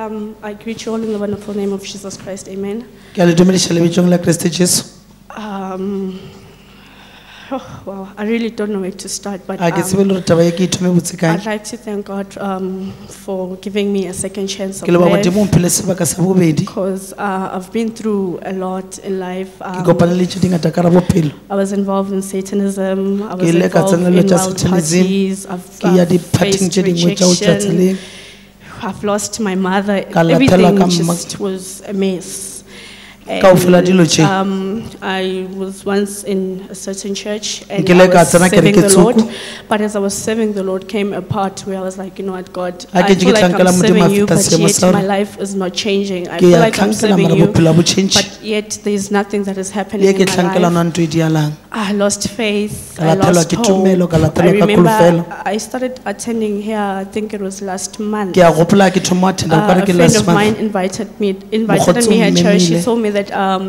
I greet you all in the wonderful name of Jesus Christ. Amen. Oh, wow, I really don't know where to start, but I'd like to thank God for giving me a second chance of life, because I've been through a lot in life. I was involved in Satanism, I was involved in wild parties, I've faced rejection, I've lost my mother, everything just was a mess. And, I was once in a certain church and I was serving the Lord, but as I was serving the Lord came a part where I was like, you know what, God, I feel like I'm serving you, but yet my life is not changing. I feel like I'm serving you, but yet there's nothing that is happening in my life. I lost faith, I lost hope. I remember I started attending here, I think it was last month. A friend of mine invited me at church. She told me that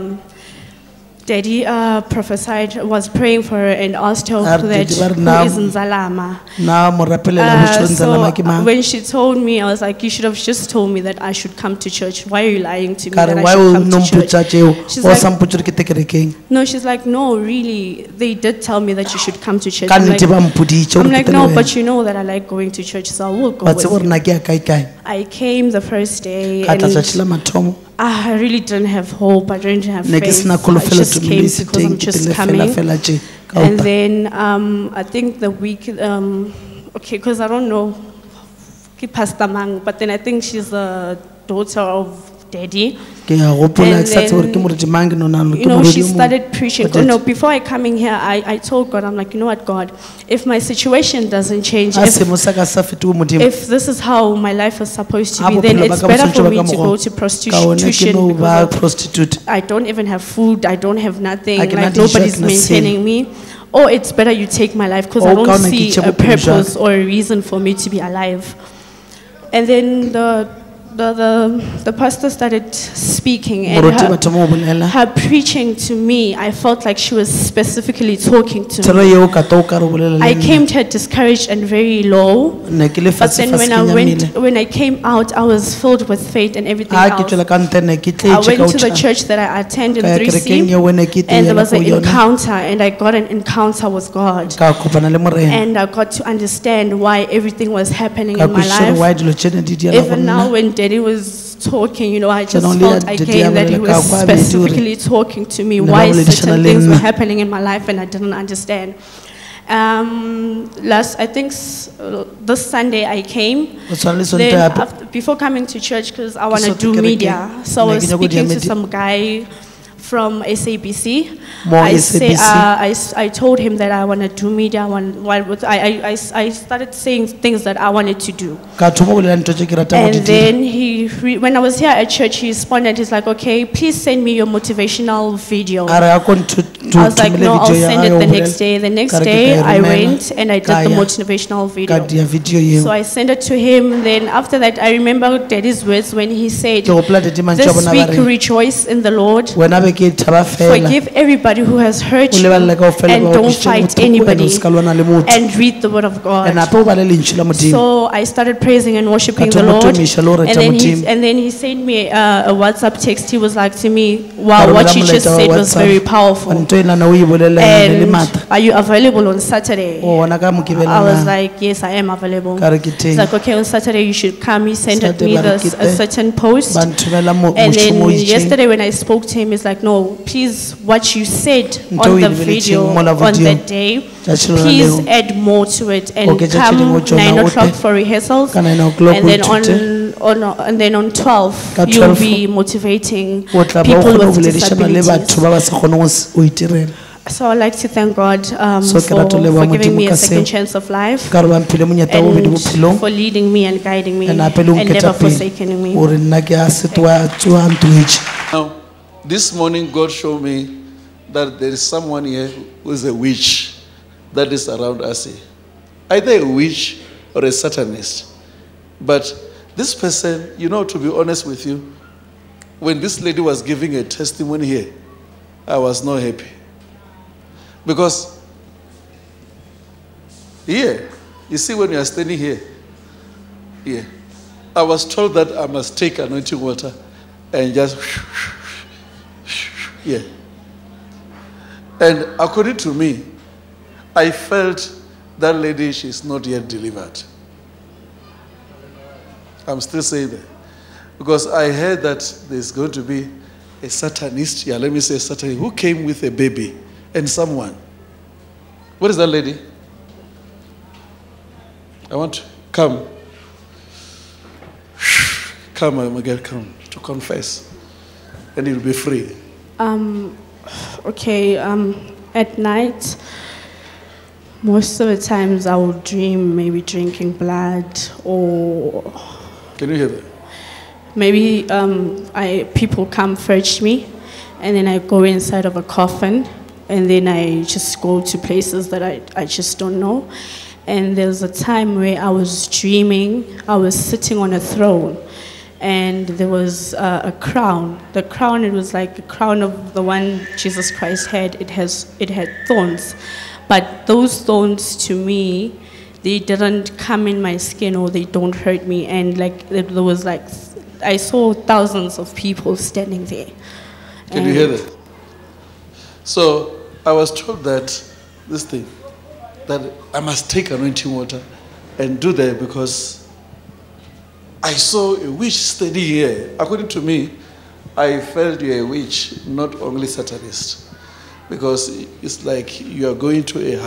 Daddy prophesied, was praying for her and asked her that who is Nzalama. So when she told me, I was like, you should have just told me that I should come to church. Why are you lying to me that I should come to church? She's like, no, really, they did tell me that you should come to church. I'm like, no, but you know that I like going to church, so I will go with you. I came the first day and I really didn't have hope, I didn't have faith. I just came because I'm just coming. And then I think the week, okay, because I don't know Pastor Mang, but then I think she's the daughter of Daddy. And then, she started preaching. Before I coming here, I told God, I'm like, you know what, God, if my situation doesn't change, if this is how my life is supposed to be, then it's better for me to go to prostitution, because I don't even have food, I don't have nothing, like nobody's maintaining me. Or it's better you take my life, because I don't see a purpose or a reason for me to be alive. And then the pastor started speaking, and her preaching to me, I felt like she was specifically talking to me. I came to her discouraged and very low, but then when I came out, I was filled with faith and everything else. I went to the church that I attended in 3C, and there was an encounter, and I got an encounter with God, and I got to understand why everything was happening in my life. Even now when Daddy was talking, I just felt again that he was specifically talking to me why certain things were happening in my life and I didn't understand. I think this Sunday I came, then before coming to church, because I want to do media, so I was speaking to some guy from SABC. I told him that I want to do media. I started saying things that I wanted to do. And then when I was here at church, he responded. He's like, okay, please send me your motivational video. I was like, no, I'll send it the next day. The next day, I went and I did the motivational video. So I sent it to him. Then after that, I remember Daddy's words when he said, this week rejoice in the Lord. Forgive everybody who has hurt you, and don't fight anybody, and read the word of God. So I started praising and worshiping the Lord, and then he sent me a WhatsApp text. He was like to me, wow, what you just said was very powerful, and are you available on Saturday? I was like, yes, I am available. He's like, okay, on Saturday you should come. He sent me a certain post, and then yesterday when I spoke to him, he's like, no, please, what you said on the video on that day, please add more to it and come 9 o'clock for rehearsals, and then on 12 you'll be motivating people with disabilities. So I'd like to thank God for giving me a second chance of life, and for leading me and guiding me and never forsaking me. Now, this morning God showed me that there is someone here who is a witch that is around us here. Either a witch or a Satanist. But this person, to be honest with you, when this lady was giving a testimony here, I was not happy. Because here, you see when you are standing here, I was told that I must take anointing water and just, yeah. And according to me, I felt that lady, she's not yet delivered. I'm still saying that. Because I heard that there's going to be a Satanist, let me say a Satanist, who came with a baby and someone. What is that lady? I want to come. Come, my girl, come to confess. And you'll be free. Okay, at night, most of the times I will dream maybe drinking blood or... Can you hear that? Maybe people come fetch me and then I go inside of a coffin and then I just go to places that I just don't know. And there's a time where I was dreaming, I was sitting on a throne and there was a crown. The crown, it was like the crown of the one Jesus Christ had. It had thorns. But those thorns to me, they didn't come in my skin or they don't hurt me. And like there was like, I saw thousands of people standing there. Can you hear that? So I was told that this thing, that I must take anointing water and do that because I saw a witch standing here. According to me, I felt you're a witch, not only Satanist. Because it's like you are going to a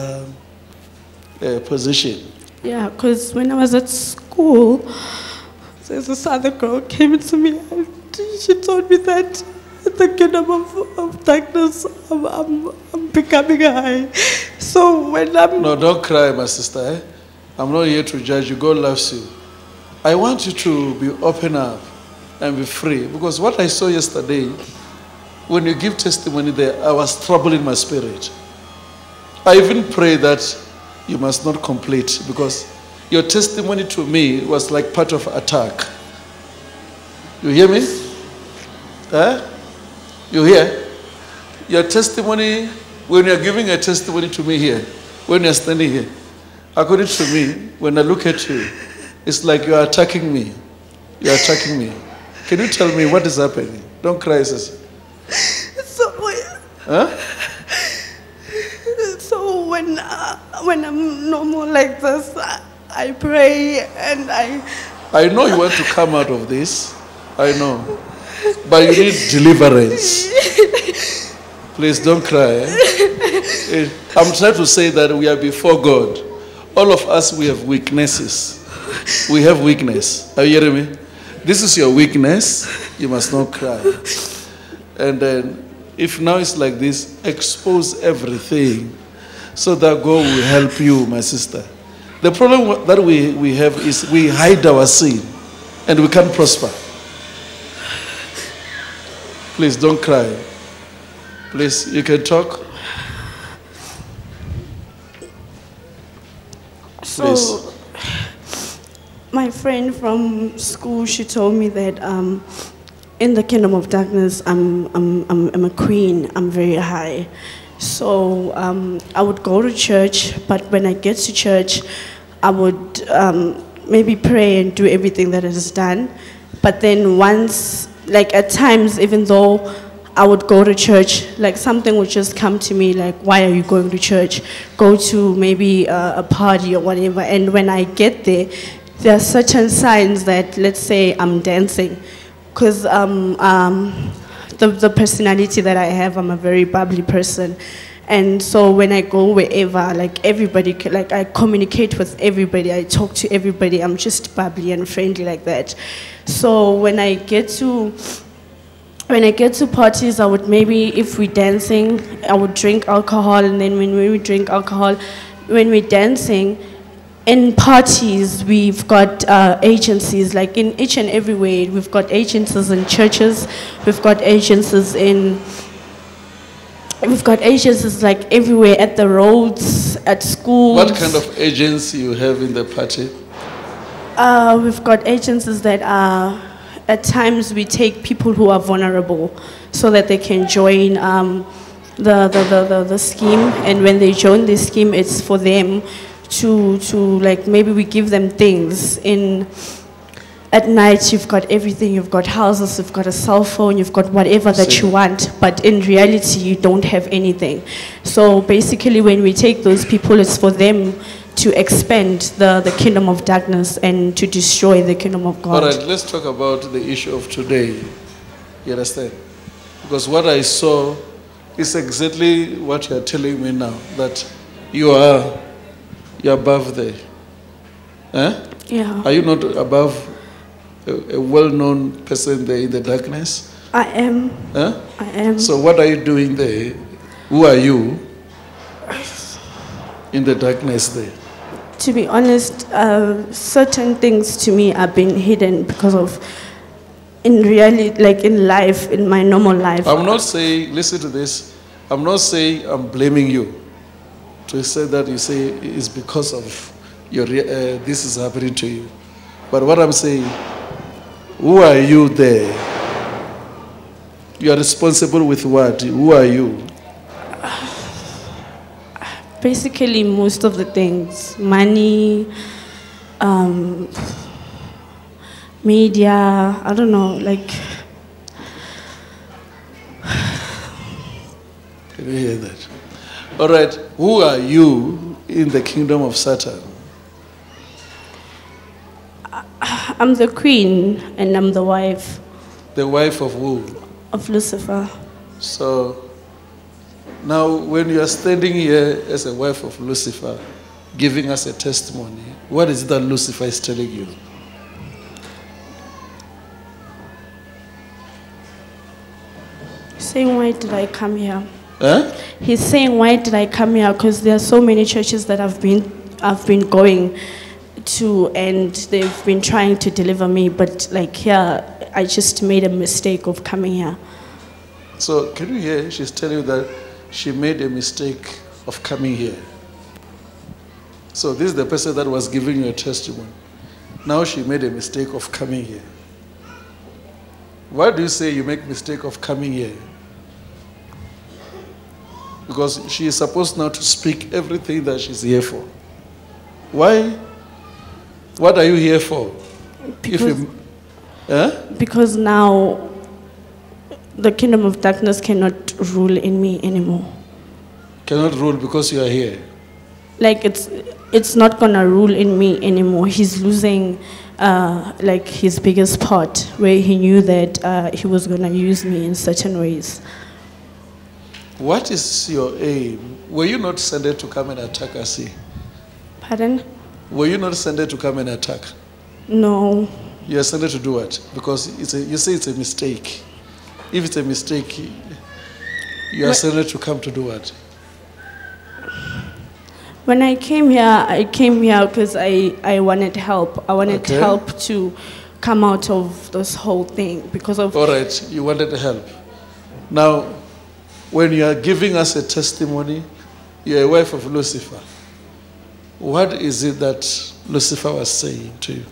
higher position. Yeah, because when I was at school, there's this other girl came to me and she told me that in the kingdom of darkness, I'm becoming high. So when I'm... No, don't cry, my sister. Eh? I'm not here to judge you. God loves you. I want you to be open up and be free. Because what I saw yesterday, when you give testimony there, I was troubled in my spirit. I even pray that you must not complete because your testimony to me was like part of attack. You hear me? Huh? You hear? Your testimony, when you're giving a testimony to me here, when you're standing here, according to me, when I look at you, it's like you're attacking me. You're attacking me. Can you tell me what is happening? Don't cry, sister. So when I'm normal like this, I pray and I know you want to come out of this. I know. But you need deliverance. Please don't cry. Eh? I'm trying to say that we are before God. All of us, we have weaknesses. We have weakness. Are you hearing me? This is your weakness. You must not cry. And then, if now it's like this, expose everything so that God will help you, my sister. The problem that we have is we hide our sin and we can't prosper. Please don't cry. Please, you can talk. Please. So, my friend from school, she told me that in the kingdom of darkness, I'm a queen. I'm very high. So I would go to church, but when I get to church, I would maybe pray and do everything that is done. But then once, like at times, even though I would go to church, like something would just come to me, like, why are you going to church? Go to maybe a party or whatever. And when I get there, there are certain signs that, let's say, I'm dancing. Because the personality that I have, I'm a very bubbly person. And so when I go wherever, like everybody, like I communicate with everybody, I talk to everybody, I'm just bubbly and friendly like that. So when I get to parties, I would maybe, if we're dancing, I would drink alcohol, and then when we drink alcohol, when we're dancing, in parties, we've got agencies, like in each and every way. We've got agencies in churches, we've got agencies like everywhere, at the roads, at schools. What kind of agency you have in the party? We've got agencies that are, at times we take people who are vulnerable so that they can join the scheme, and when they join the scheme, it's for them to like, maybe we give them things in At night, you've got everything. You've got houses, you've got a cell phone, you've got whatever that you want. But in reality, you don't have anything. So basically, when we take those people, it's for them to expand the kingdom of darkness and to destroy the kingdom of God. All right, let's talk about the issue of today. You understand? Because what I saw is exactly what you are telling me now, that you're above there. Eh? Yeah. Are you not above a well-known person there in the darkness? I am. Eh? I am. So what are you doing there? Who are you in the darkness there? To be honest, certain things to me are being hidden because of, in reality, like in life, in my normal life. I'm not saying, listen to this, I'm not saying I'm blaming you. To say that you say it's because of your, this is happening to you. But what I'm saying, who are you there? You are responsible with what? Who are you? Basically, most of the things, money, media, I don't know, like. Can you hear that? All right, who are you in the kingdom of Satan? I'm the queen and I'm the wife. The wife of who? Of Lucifer. So, now when you are standing here as a wife of Lucifer, giving us a testimony, what is it that Lucifer is telling you? Saying, why did I come here? Huh? He's saying, why did I come here? Because there are so many churches that I've been going to, and they've been trying to deliver me, but like here, I just made a mistake of coming here. So can you hear? She's telling you that she made a mistake of coming here. So this is the person that was giving you a testimony. Now she made a mistake of coming here. Why do you say you make mistake of coming here? Because she is supposed now to speak everything that she's here for. Why? What are you here for? Because now the kingdom of darkness cannot rule in me anymore. Cannot rule because you are here? Like it's not gonna rule in me anymore. He's losing like his biggest part, where he knew that he was gonna use me in certain ways. What is your aim? Were you not sent to come and attack us? Pardon? Were you not sent to come and attack? No. You are sent to do what? Because you say it's a mistake. If it's a mistake, you are sent to come to do what? When I came here because I wanted help. I wanted help to come out of this whole thing because of... All right, you wanted help. Now, when you are giving us a testimony, you are a wife of Lucifer. What is it that Lucifer was saying to you?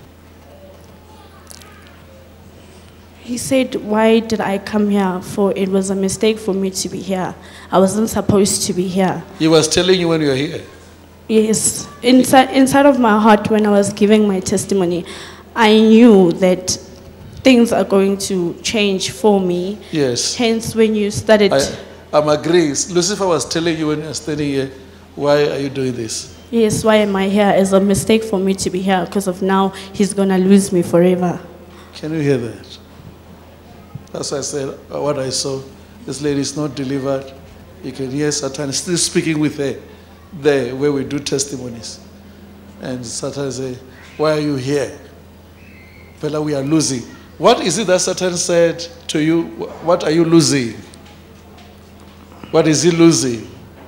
He said, why did I come here? For it was a mistake for me to be here. I wasn't supposed to be here. He was telling you when you were here? Yes. Inside of my heart, when I was giving my testimony, I knew that things are going to change for me. Yes. Hence, when you started... I'm agreeing. Lucifer was telling you when you were standing here, why are you doing this? Yes, why am I here? It's a mistake for me to be here because of now he's going to lose me forever. Can you hear that? That's why I said what I saw. This lady is not delivered. You can hear Satan still speaking with her there where we do testimonies. And Satan say, why are you here? Fella, we are losing. What is it that Satan said to you? What are you losing? What is he losing?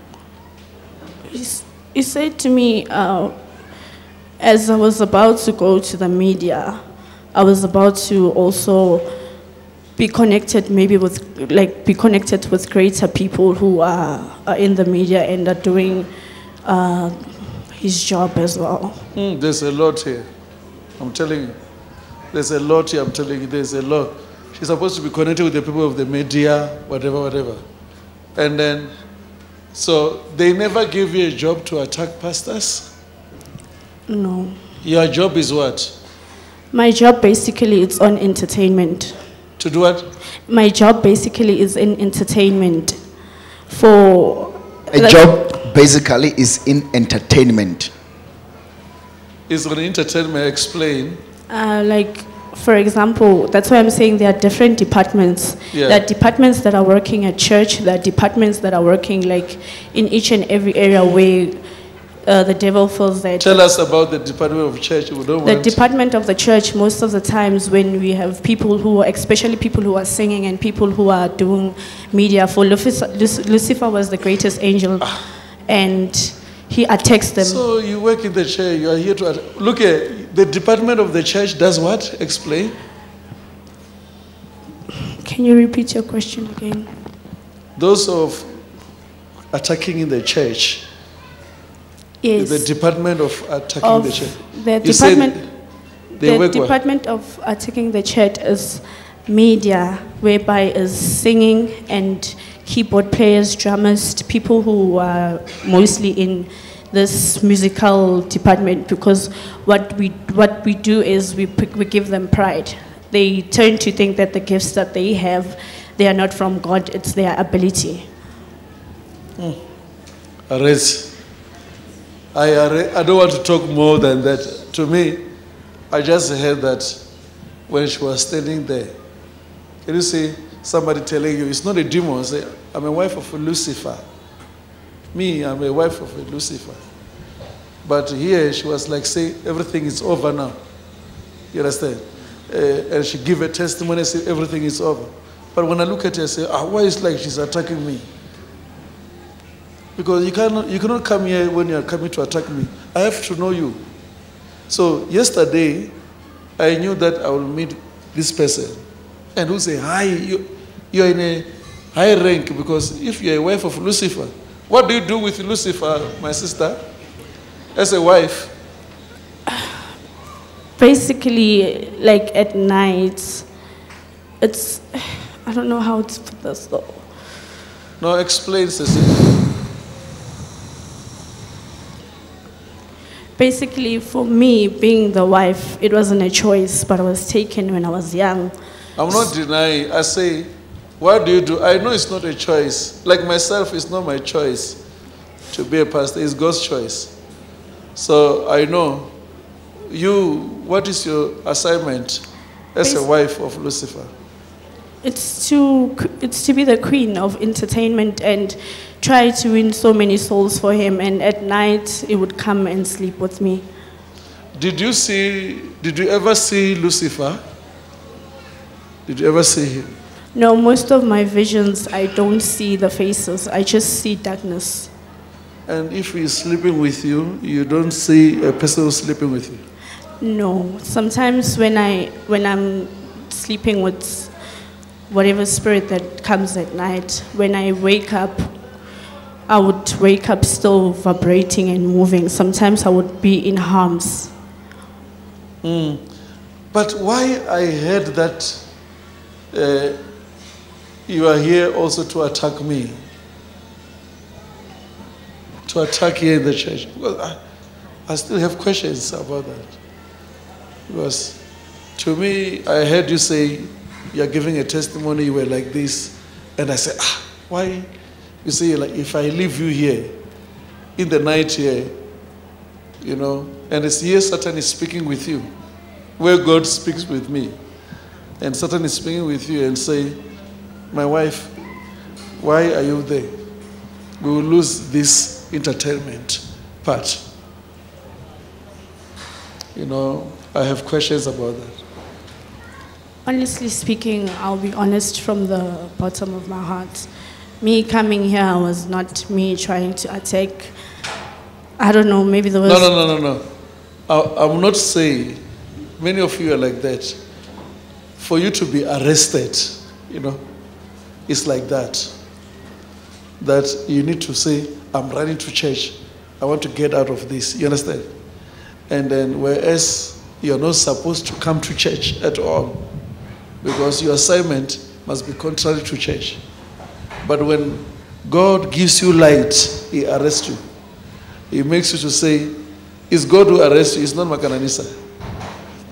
He said to me, as I was about to go to the media, I was about to also be connected be connected with greater people who are in the media and are doing his job as well. There's a lot here. I'm telling you. There's a lot here, I'm telling you. There's a lot. She's supposed to be connected with the people of the media, whatever. And then, so they never give you a job to attack pastors? No. Your job is what? My job basically is on entertainment. To do what? My job basically is in entertainment. A job basically is in entertainment. Is an entertainment explain? Like, for example, that's why I'm saying there are different departments. Yeah. There are departments that are working at church. There are departments that are working like in each and every area where the devil feels that. Tell us about the department of church. We don't the department of the church, most of the times when we have people who are, especially people who are singing and people who are doing media, for Lucifer was the greatest angel, and he attacks them. So you work in the church, you are here to look at the department of the church does what? Explain. Can you repeat your question again? Those of attacking in the church. Yes. The department of attacking the church. The department of attacking the church is media, whereby is singing and keyboard players, drummers, people who are mostly in this musical department, because what we do is we give them pride. They turn to think that the gifts that they have, they are not from God, it's their ability. I don't want to talk more than that. To me, I just heard that when she was standing there. Can you see somebody telling you, it's not a demon, say, I'm a wife of a Lucifer. Me, I'm a wife of a Lucifer. But here she was like saying, everything is over now. You understand? And she gave a testimony and said, everything is over. But when I look at her, I say, why is like she's attacking me? Because you cannot come here when you are coming to attack me. I have to know you. So yesterday, I knew that I will meet this person. And who say, hi, you are in a high rank, because if you are a wife of Lucifer, what do you do with Lucifer, my sister, as a wife? Basically, like at night, it's, I don't know how to put this though. No, explain, Cecilia. Basically, for me, being the wife, it wasn't a choice, but I was taken when I was young. I'm not denying. I say, what do you do? I know it's not a choice. Like myself, it's not my choice to be a pastor. It's God's choice. So I know you, what is your assignment as a wife of Lucifer? It's to be the queen of entertainment and try to win so many souls for him, and at night he would come and sleep with me. Did you ever see Lucifer? Did you ever see him? No, most of my visions, I don't see the faces. I just see darkness. And if he's sleeping with you, you don't see a person who's sleeping with you? No. Sometimes when I'm sleeping with whatever spirit that comes at night, when I wake up, I would wake up still vibrating and moving. Sometimes I would be in harms. But why I heard that you are here also to attack me? To attack here in the church? Because I still have questions about that. Because to me, I heard you say, you are giving a testimony, you were like this. And I said, why? You say, like, if I leave you here, in the night here, you know, and it's here Satan is speaking with you, where God speaks with me. And Satan is speaking with you and say, my wife, why are you there? We will lose this entertainment part. You know, I have questions about that. Honestly speaking, I'll be honest from the bottom of my heart. Me coming here was not me trying to attack. I don't know, maybe there was... No. I'm not saying, many of you are like that. For you to be arrested, you know, it's like that. That you need to say, I'm running to church. I want to get out of this. You understand? And then whereas you're not supposed to come to church at all, because your assignment must be contrary to church. But when God gives you light, He arrests you. He makes you to say, it's God who arrests you, it's not Makananisa.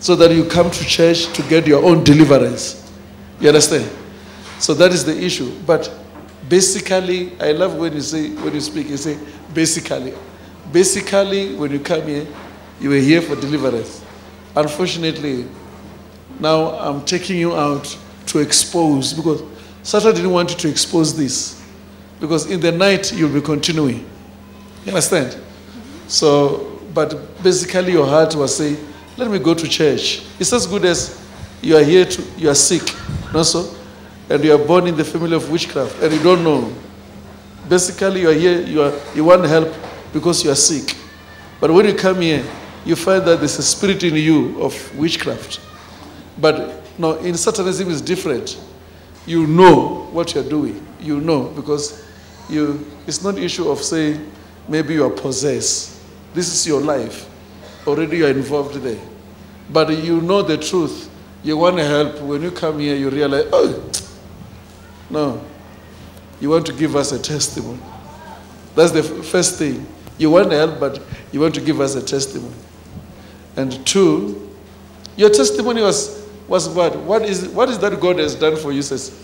so that you come to church to get your own deliverance. You understand? So that is the issue. But basically, I love when you speak, you say basically. Basically, when you come here, you were here for deliverance. Unfortunately, now I'm taking you out to expose, because Satan didn't want you to expose this. Because in the night, you'll be continuing. You understand? So, but basically your heart was saying, let me go to church. It's as good as you are here, you are sick, not so? And you are born in the family of witchcraft, and you don't know. Basically, you are here, you want help because you are sick. But when you come here, you find that there's a spirit in you of witchcraft. But no, in Satanism it's different. You know what you're doing. You know, because it's not an issue of saying maybe you are possessed. This is your life. Already you are involved there. But you know the truth. You want to help. When you come here, you realize, oh, no. You want to give us a testimony. That's the first thing. You want to help, but you want to give us a testimony. And two, your testimony was what? What is that God has done for you, sis?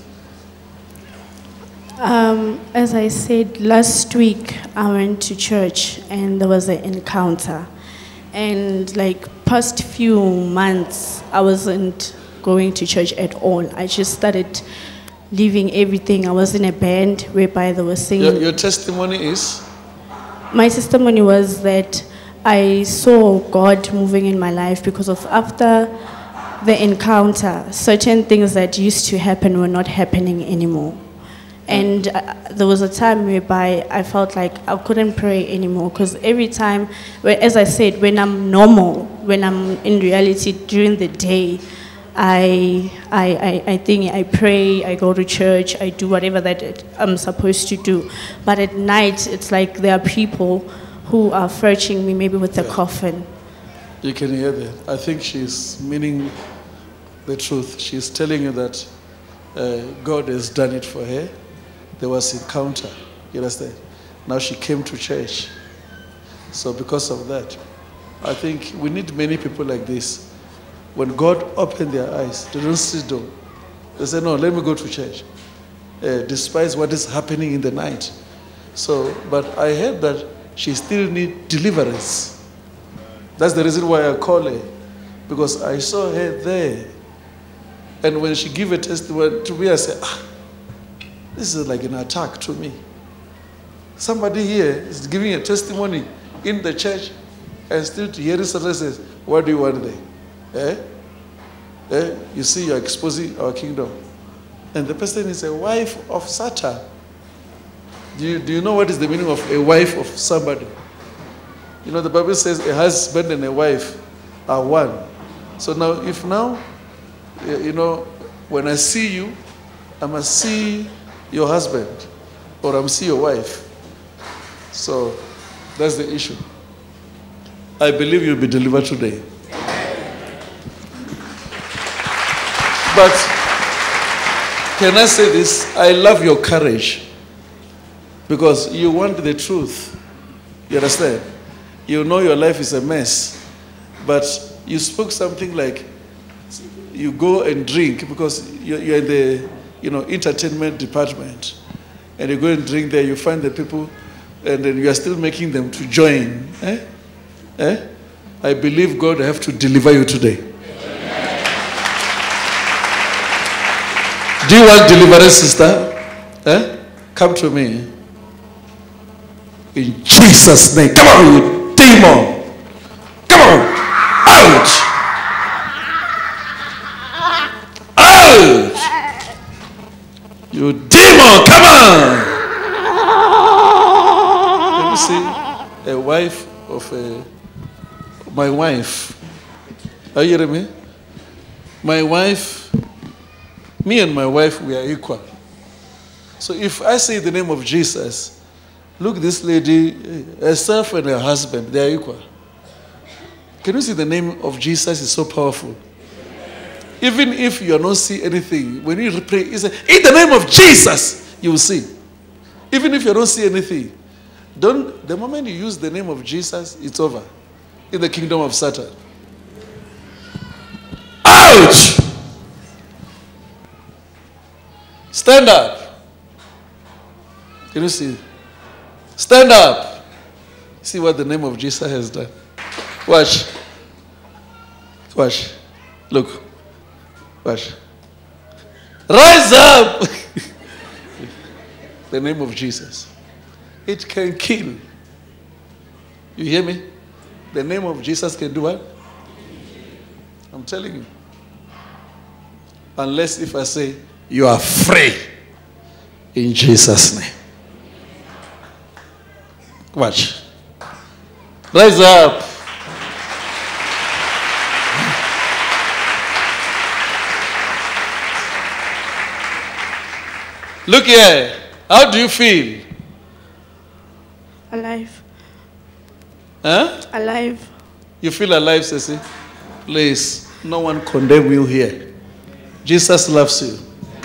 As I said, last week I went to church and there was an encounter. And like past few months, I wasn't going to church at all. I just started leaving everything. I was in a band whereby they were singing. Your testimony is? My testimony was that I saw God moving in my life because of after the encounter, certain things that used to happen were not happening anymore. And there was a time whereby I felt like I couldn't pray anymore, because every time, as I said, when I'm normal, when I'm in reality during the day, I think I pray, I go to church, I do whatever that I'm supposed to do. But at night, it's like there are people who are fetching me maybe with a coffin. You can hear that. I think she's meaning the truth. She's telling you that God has done it for her. There was encounter. You understand? Now she came to church. So because of that, I think we need many people like this. When God opened their eyes, they don't sit down. They say, no, let me go to church. Despite what is happening in the night. So, but I heard that she still needs deliverance. That's the reason why I call her. Because I saw her there. And when she gave a testimony to me, I said, this is like an attack to me. Somebody here is giving a testimony in the church and still to hear Satan says, what do you want there? You see, you're exposing our kingdom. And the person is a wife of Satan. Do you know what is the meaning of a wife of somebody? You know, the Bible says a husband and a wife are one. So now, if now, you know, when I see you, I must see your husband or I must see your wife. So that's the issue. I believe you'll be delivered today. But can I say this? I love your courage because you want the truth. You understand? You know your life is a mess, but you spoke something like you go and drink because you're in the entertainment department, and you go and drink there. You find the people, and then you are still making them to join. I believe God will have to deliver you today. Do you want deliverance, sister? Come to me. In Jesus' name. Come on, you demon. Come on. Out. Out. You demon. Come on. Let me see. A wife of my wife. Are you hearing me? My wife, me and my wife, we are equal. So if I say the name of Jesus, look, this lady, herself and her husband, they are equal. Can you see the name of Jesus is so powerful? Even if you are not seeing anything, when you pray, you say, in the name of Jesus, you will see. Even if you don't see anything, the moment you use the name of Jesus, it's over in the kingdom of Satan. Out! Stand up. Can you see? Stand up. See what the name of Jesus has done. Watch. Watch. Look. Watch. Rise up. The name of Jesus. It can kill. You hear me? The name of Jesus can do what? I'm telling you. Unless if I say, you are free. In Jesus' name. Watch. Rise up. Look here. How do you feel? Alive. Huh? Alive. You feel alive, Ceci? Please, no one condemn you here. Jesus loves you.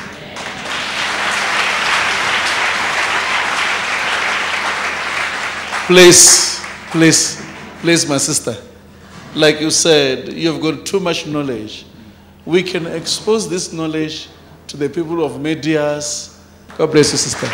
Please, my sister. Like you said, you've got too much knowledge. We can expose this knowledge to the people of medias. God bless you, sister.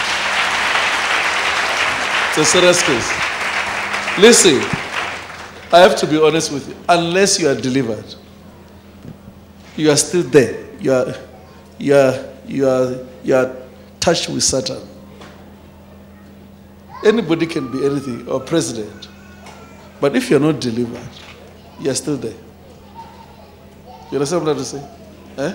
It's a serious case. Listen, I have to be honest with you. Unless you are delivered, you are still there. You are touched with Satan. Anybody can be anything, or president. But if you're not delivered, you're still there. You understand what I'm trying to say? Eh?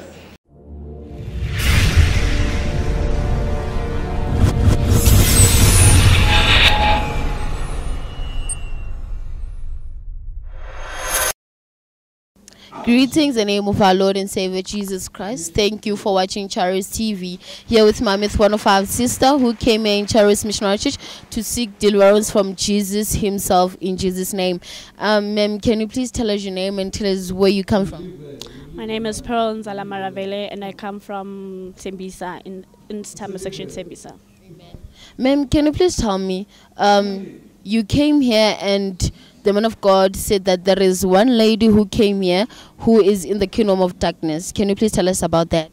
Greetings in the name of our Lord and Savior Jesus Christ. Thank you for watching Charis TV. Here with my myth, one of our sister who came here in Charis Missionary Church to seek deliverance from Jesus himself in Jesus' name. Ma'am, can you please tell us your name and tell us where you come from? My name is Pearl Nzala Maravele and I come from Tembisa, in Stama section Tembisa. Ma'am, can you please tell me, you came here and the man of God said that there is one lady who came here who is in the kingdom of darkness. Can you please tell us about that?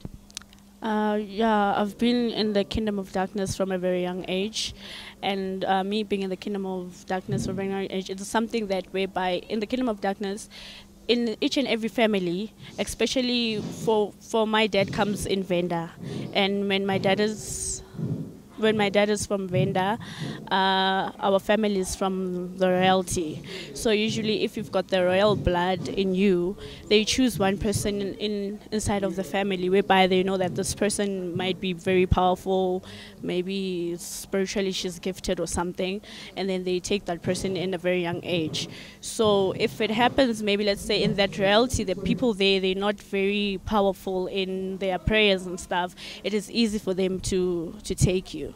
Yeah, I've been in the kingdom of darkness from a very young age. And me being in the kingdom of darkness from a very young age, it's something that whereby in the kingdom of darkness, in each and every family, especially for my dad comes in Venda. And when my dad is from Venda, our family is from the royalty. So usually if you've got the royal blood in you, they choose one person inside of the family whereby they know that this person might be very powerful, maybe spiritually she's gifted or something, and then they take that person in a very young age. So if it happens, maybe let's say in that royalty, the people there, they're not very powerful in their prayers and stuff, it is easy for them to take you.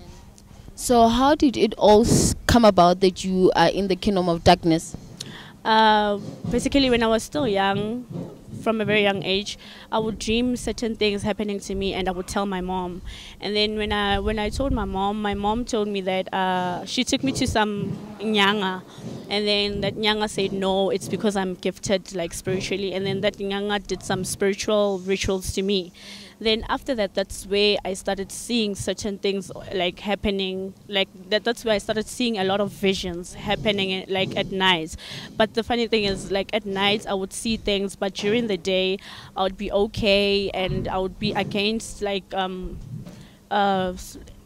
So how did it all come about that you are in the kingdom of darkness? Basically, when I was still young, from a very young age, I would dream certain things happening to me and I would tell my mom. And then when I told my mom told me that she took me to some nyanga. And then that nyanga said, no, it's because I'm gifted like spiritually. And then that nyanga did some spiritual rituals to me. Then after that, that's where I started seeing certain things like happening, like that's where I started seeing a lot of visions happening like at night. But the funny thing is, like at night I would see things, but during the day I would be okay, and I would be against like I'll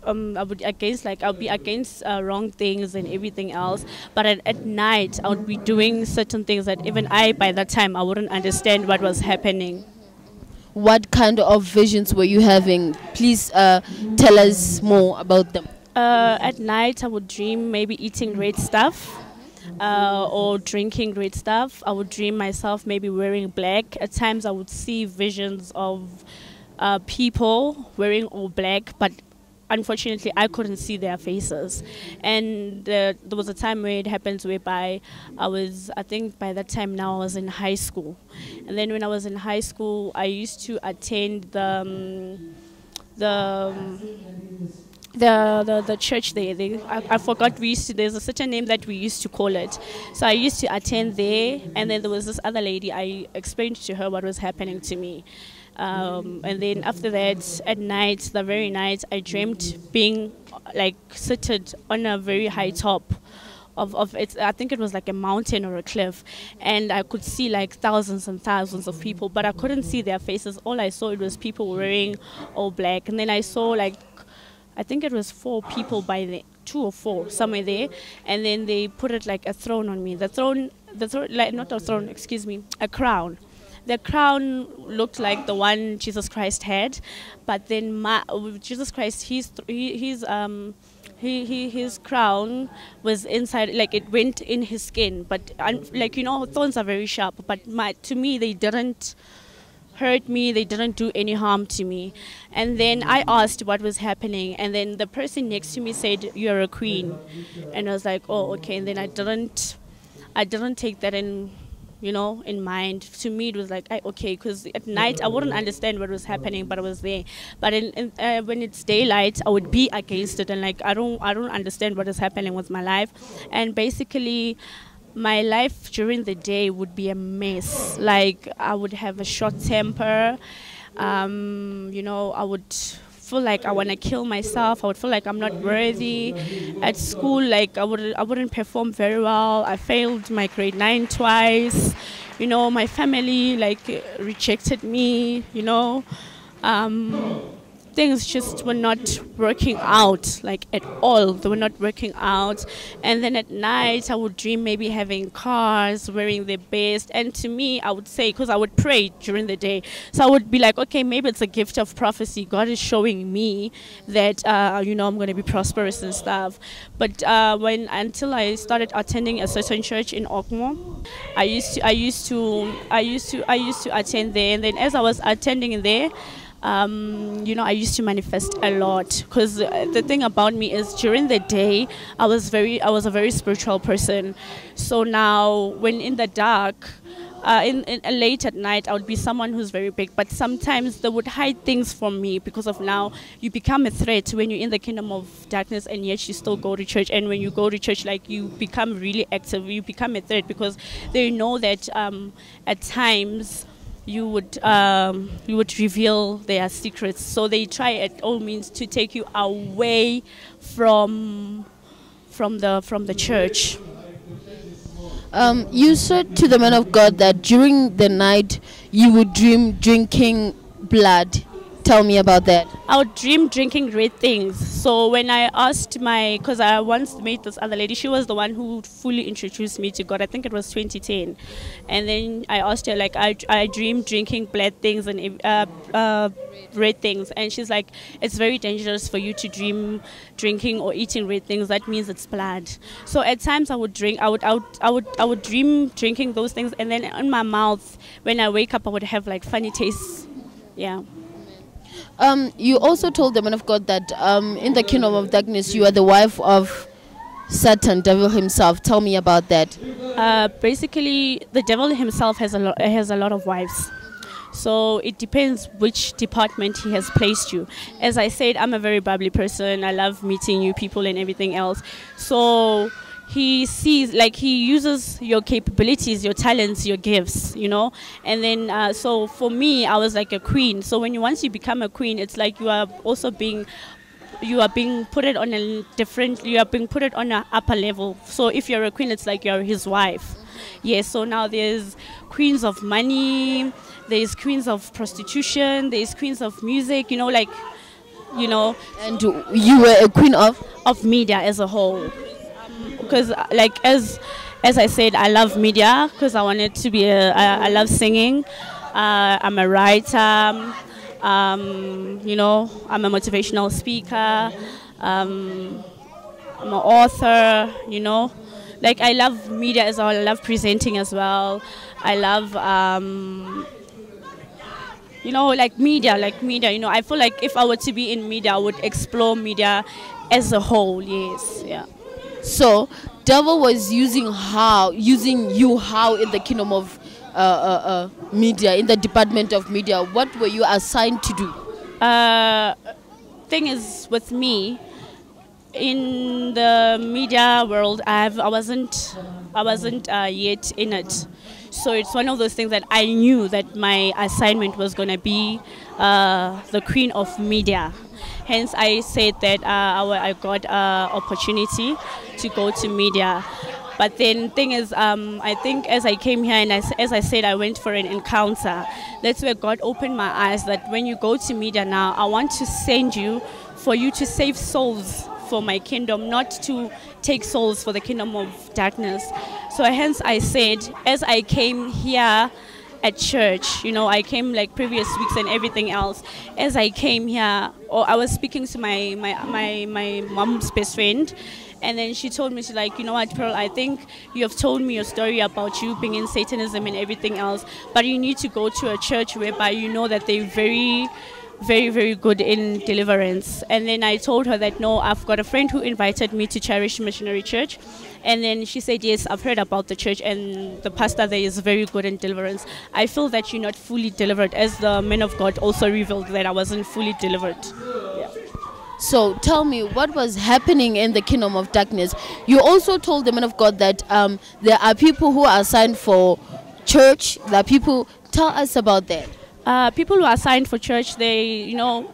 be against wrong things and everything else. But at night I would be doing certain things that even by that time I wouldn't understand what was happening. What kind of visions were you having? Please tell us more about them. At night I would dream maybe eating red stuff or drinking red stuff. I would dream myself maybe wearing black. At times I would see visions of people wearing all black, but unfortunately I couldn't see their faces. And there was a time where it happened whereby I think by that time now I was in high school. And then when I was in high school, I used to attend the church there. I forgot, there's a certain name that we used to call it. So I used to attend there, and then there was this other lady. I explained to her what was happening to me. And then after that, at night, the very night, I dreamt being like seated on a very high top of it. I think it was like a mountain or a cliff, and I could see like thousands and thousands of people, but I couldn't see their faces. All I saw, it was people wearing all black. And then I saw like, I think it was 4 people by the 2 or 4 somewhere there, and then they put it like a throne on me. The throne, like not a throne, excuse me, a crown. The crown looked like the one Jesus Christ had, but then Jesus Christ, his crown was inside, like it went in his skin. But like, you know, thorns are very sharp. But to me, they didn't hurt me, they didn't do any harm to me. And then I asked what was happening, and then the person next to me said, "You're a queen." And I was like, oh, okay. And then I didn't take that in, you know, in mind. To me, it was like, okay, because at night I wouldn't understand what was happening, but I was there. But when it's daylight, I would be against it, and like I don't understand what is happening with my life. And basically, my life during the day would be a mess. Like I would have a short temper. You know, I would feel like I want to kill myself. I would feel like I'm not worthy. At school, like I wouldn't perform very well. I failed my grade 9 twice. You know, my family like rejected me. You know, things just were not working out, like at all. They were not working out. And then at night I would dream maybe having cars, wearing the best. And to me, I would say, because I would pray during the day, so I would be like, okay, maybe it's a gift of prophecy. God is showing me that you know, I'm going to be prosperous and stuff. But until I started attending a certain church in Okmo, I used to attend there. And then as I was attending there, you know, I used to manifest a lot, because the thing about me is during the day I was a very spiritual person. So now when in the dark, late at night, I would be someone who's very big, but sometimes they would hide things from me, because of now you become a threat when you're in the kingdom of darkness, and yet you still go to church. And when you go to church, like, you become really active, you become a threat, because they know that at times you would reveal their secrets. So they try at all means to take you away from the church. You said to the man of God that during the night you would dream drinking blood. Tell me about that. I would dream drinking red things. So when I asked because I once met this other lady, she was the one who fully introduced me to God. I think it was 2010. And then I asked her, like, I dream drinking blood things and red things. And she's like, it's very dangerous for you to dream drinking or eating red things. That means it's blood. So at times I would dream drinking those things, and then in my mouth, when I wake up, I would have like funny tastes. Yeah. You also told the man of God that in the kingdom of darkness you are the wife of Satan, devil himself. Tell me about that. Basically, the devil himself has a lot of wives. So it depends which department he has placed you. As I said, I'm a very bubbly person. I love meeting new people and everything else. So he sees, like, he uses your capabilities, your talents, your gifts, you know. And then so for me, I was like a queen. So once you become a queen, it's like you are being put it on an upper level. So if you're a queen, it's like you're his wife. Yes. So now there's queens of money, there's queens of prostitution, there's queens of music, you know, like, you know. And you were a queen of media as a whole. Because, like, as I said, I love media because I wanted to be I love singing. I'm a writer. You know, I'm a motivational speaker. I'm an author. You know, like, I love media as well. I love presenting as well. I love you know, like media. You know, I feel like if I were to be in media, I would explore media as a whole. Yes. Yeah. So, devil was using you how in the kingdom of media, in the department of media? What were you assigned to do? Thing is, with me, in the media world, I wasn't yet in it. So it's one of those things that I knew that my assignment was going to be the queen of media. Hence, I said that I got an opportunity to go to media. But then thing is, I think as I came here and as I said, I went for an encounter. That's where God opened my eyes that when you go to media now, I want to send you for you to save souls for my kingdom, not to take souls for the kingdom of darkness. So hence I said, as I came here at church, you know, I came like previous weeks and everything else. As I came here, or I was speaking to my mom's best friend, and then she told me, she's like, you know what, Pearl, I think you have told me your story about you being in Satanism and everything else, but you need to go to a church whereby you know that they're very, very, very good in deliverance. And then I told her that, no, I've got a friend who invited me to Cherish Missionary Church. And then she said, yes, I've heard about the church and the pastor there is very good in deliverance. I feel that you're not fully delivered, as the man of God also revealed that I wasn't fully delivered. Yeah. So tell me, what was happening in the kingdom of darkness? You also told the man of God that there are people who are assigned for church. There are people. Tell us about that. People who are assigned for church, they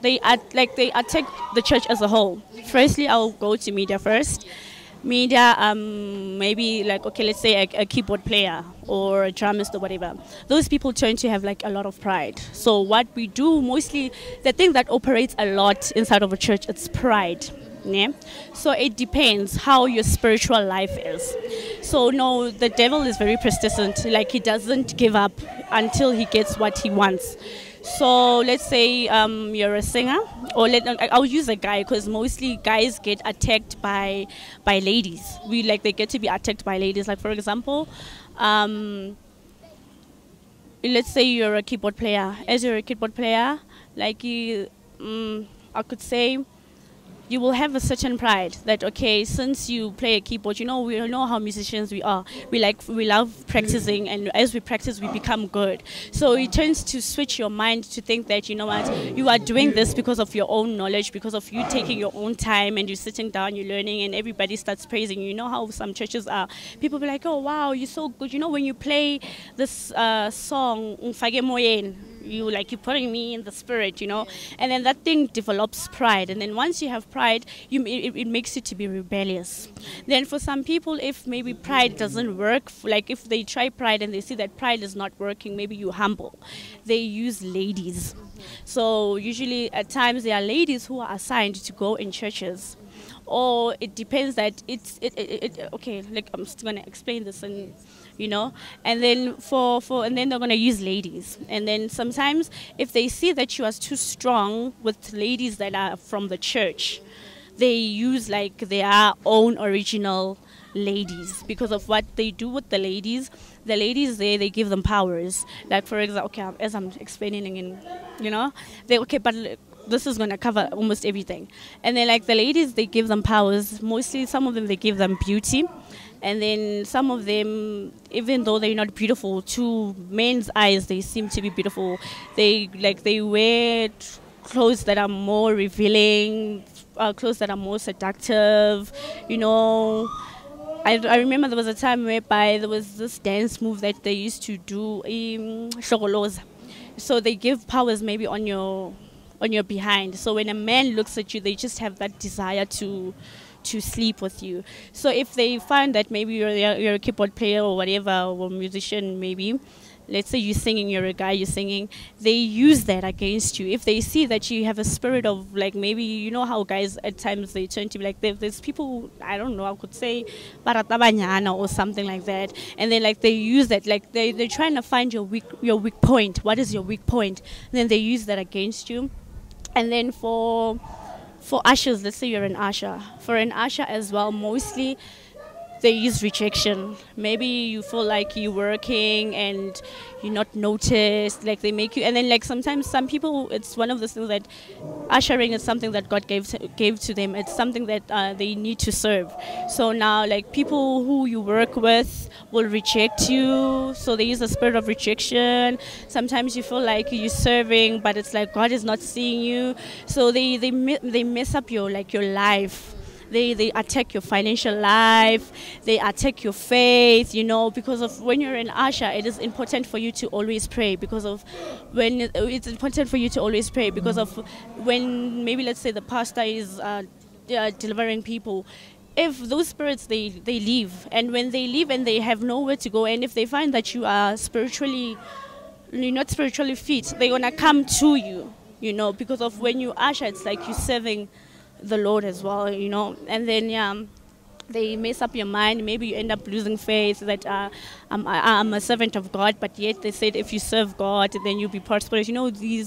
attack the church as a whole. Firstly, I'll go to media first. Media, maybe like, okay, let's say a keyboard player or a drummist or whatever. Those people tend to have like a lot of pride. So what we do mostly, the thing that operates a lot inside of a church, it's pride. Yeah? So it depends how your spiritual life is. So no, the devil is very persistent. Like, he doesn't give up until he gets what he wants. So let's say you're a singer, or I'll use a guy because mostly guys get attacked by ladies. They get to be attacked by ladies. Like, for example, let's say you're a keyboard player. As you're a keyboard player, like I could say, you will have a certain pride that, okay, since you play a keyboard, you know, we know how musicians we are. We love practicing, and as we practice, we become good. So it tends to switch your mind to think that, you know what, you are doing this because of your own knowledge, because of you taking your own time and you're sitting down, you're learning, and everybody starts praising you. You know how some churches are. People be like, oh, wow, you're so good. You know, when you play this song, you're putting me in the spirit, you know, and then that thing develops pride, and then once you have pride, it makes you to be rebellious. Then for some people, if maybe pride doesn't work, like if they try pride and they see that pride is not working, maybe you humble, they use ladies. So usually at times there are ladies who are assigned to go in churches, or it depends that okay, like I'm just gonna explain this, and you know, and then and then they're gonna use ladies, and then sometimes if they see that you are too strong with ladies that are from the church, they use like their own original ladies, because of what they do with the ladies. The ladies there, they give them powers. Like, for example, okay, as I'm explaining, in, you know, but this is going to cover almost everything. And then like the ladies, they give them powers. Mostly some of them, they give them beauty. And then some of them, even though they're not beautiful, to men's eyes, they seem to be beautiful. They wear clothes that are more revealing, clothes that are more seductive, you know. I remember there was a time whereby there was this dance move that they used to do, so they give powers maybe on your behind. So when a man looks at you, they just have that desire to sleep with you. So if they find that maybe you're a keyboard player or whatever, or musician maybe, let's say you're singing, you're a guy, you're singing, they use that against you. If they see that you have a spirit of, like, maybe, you know how guys at times they turn to be like, there's people, I don't know, I could say baratabanyana or something like that, and then like they use that, like they're trying to find your weak point. What is your weak point? And then they use that against you. And then for ushers, let's say you're an usher. For an usher as well, mostly they use rejection. Maybe you feel like you're working and you're not noticed, like they make you, and then like sometimes some people, it's one of the things that ushering is something that God gave to them. It's something that they need to serve. So now like people who you work with will reject you, so they use a spirit of rejection. Sometimes you feel like you're serving, but it's like God is not seeing you, so they mess up your life. they attack your financial life, they attack your faith, you know, because of when you're an usher, it is important for you to always pray because of when it's important for you to always pray because of when maybe let's say the pastor is delivering people. If those spirits they leave, and when they leave and they have nowhere to go, and if they find that you are you're not spiritually fit, they're gonna come to you, you know, because of when you usher, it's like you're serving the Lord as well, you know. And then they mess up your mind. Maybe you end up losing faith that I'm a servant of God, but yet they said if you serve God, then you'll be prosperous. You know,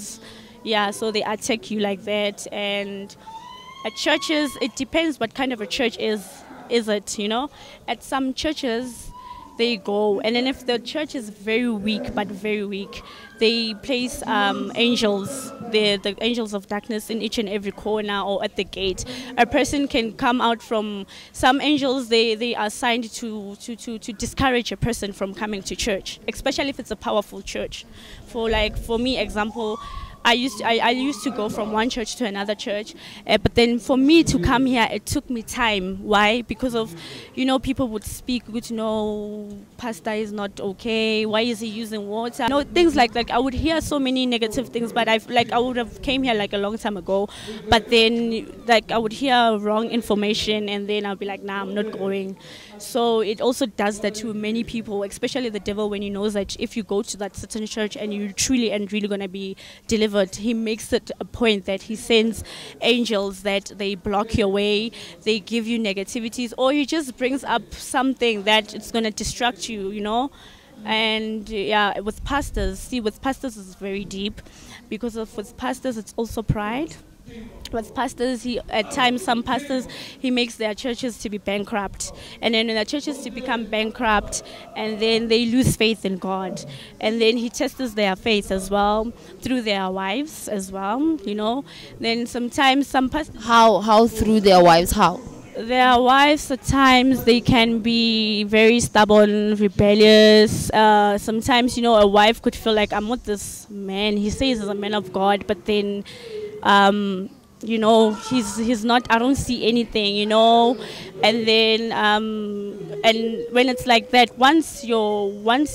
so they attack you like that. And at churches, it depends what kind of a church is it, you know. At some churches, they go, and then if the church is very weak, they place angels, the angels of darkness in each and every corner or at the gate. A person can come out from, some angels, they are assigned to discourage a person from coming to church, especially if it's a powerful church. For me, example, I used to go from one church to another church, but then for me to come here, it took me time. Why? Because of, you know, people would speak, good, no, pastor is not okay. Why is he using water? You know, things like I would hear so many negative things, but I would have came here like a long time ago, but then like I would hear wrong information, and then I'll be like, nah, I'm not going. So it also does that to many people, especially the devil, when he knows that if you go to that certain church and you're truly and really going to be delivered, he makes it a point that he sends angels that they block your way, they give you negativities, or he just brings up something that it's going to distract you, you know. And with pastors, it's very deep, because with pastors it's also pride. With pastors, at times some pastors, he makes their churches to be bankrupt, and then when their churches to become bankrupt, and then they lose faith in God, and then he tests their faith as well through their wives as well, you know. Then sometimes some pastors, how through their wives, how their wives at times they can be very stubborn, rebellious. Sometimes, you know, a wife could feel like, I'm with this man, he says he's a man of God, but then you know, he's not, I don't see anything, you know. And then and when it's like that, once you're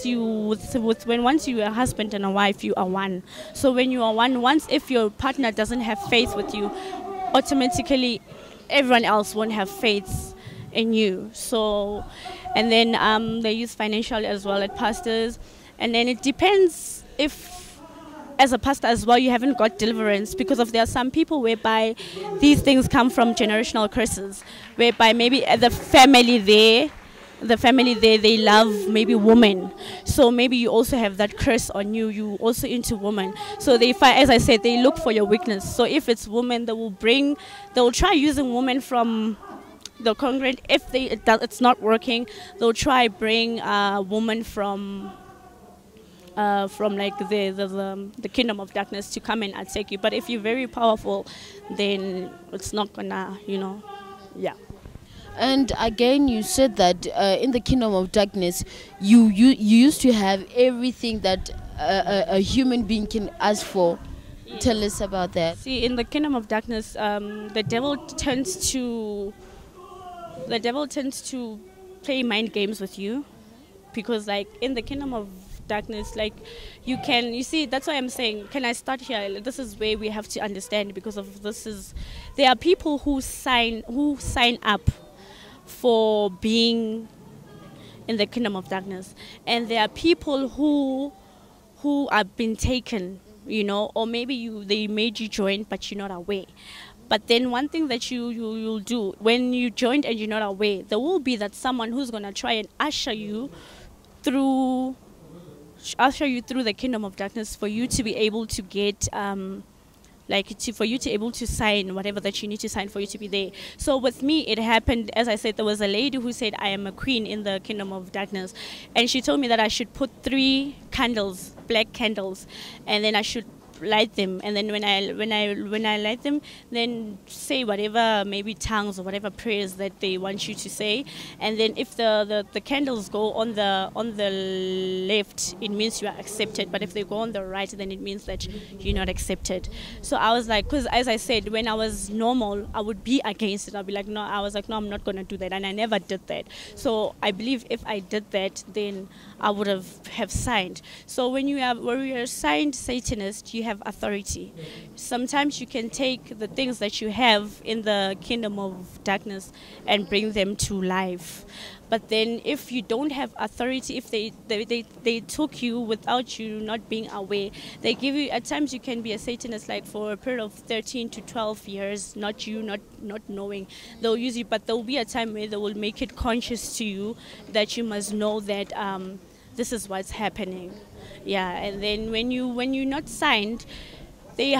a husband and a wife, you are one. So when you are one, if your partner doesn't have faith with you, automatically everyone else won't have faith in you. So, and then they use financial as well at pastors, and then it depends if as a pastor as well you haven't got deliverance, because there are some people whereby these things come from generational curses, whereby maybe the family there they love maybe women, so maybe you also have that curse on you also into women. So they find, as I said, they look for your weakness. So if it's women, they will try using women from the congregant. If it's not working, they'll try bring a woman from like the kingdom of darkness to come and attack you. But if you're very powerful, then it's not gonna, you know, yeah. And again, you said that in the kingdom of darkness, you used to have everything that a human being can ask for. Yeah. Tell us about that. See, in the kingdom of darkness, the devil tends to play mind games with you, because like in the kingdom of darkness, like you see, that's why I'm saying, can I start here? This is where we have to understand, because of there are people who sign up for being in the kingdom of darkness, and there are people who have been taken, you know, or maybe they made you join but you're not aware. But then one thing that you'll do when you joined and you're not aware, there will be that someone who's going to try and usher you through the kingdom of darkness, for you to be able to get for you to be able to sign whatever that you need to sign for you to be there. So with me, it happened, as I said, there was a lady who said, I am a queen in the kingdom of darkness, and she told me that I should put 3 candles, black candles, and then I should light them, and then when I light them, then say whatever, maybe tongues or whatever prayers that they want you to say. And then if the candles go on the left, it means you are accepted, but if they go on the right, then it means that you're not accepted. So I was like, because as I said, when I was normal, I would be against it. I'd be like, no, I'm not going to do that, and I never did that. So I believe if I did that, then I would have signed. So when you are signed Satanist, you have authority. Sometimes you can take the things that you have in the kingdom of darkness and bring them to life. But then if you don't have authority, if they took you without you not being aware, they give you, at times you can be a Satanist like for a period of 13 to 12 years, not knowing. They'll use you, but there'll be a time where they will make it conscious to you that you must know that this is what's happening. Yeah, and then when you're not signed, they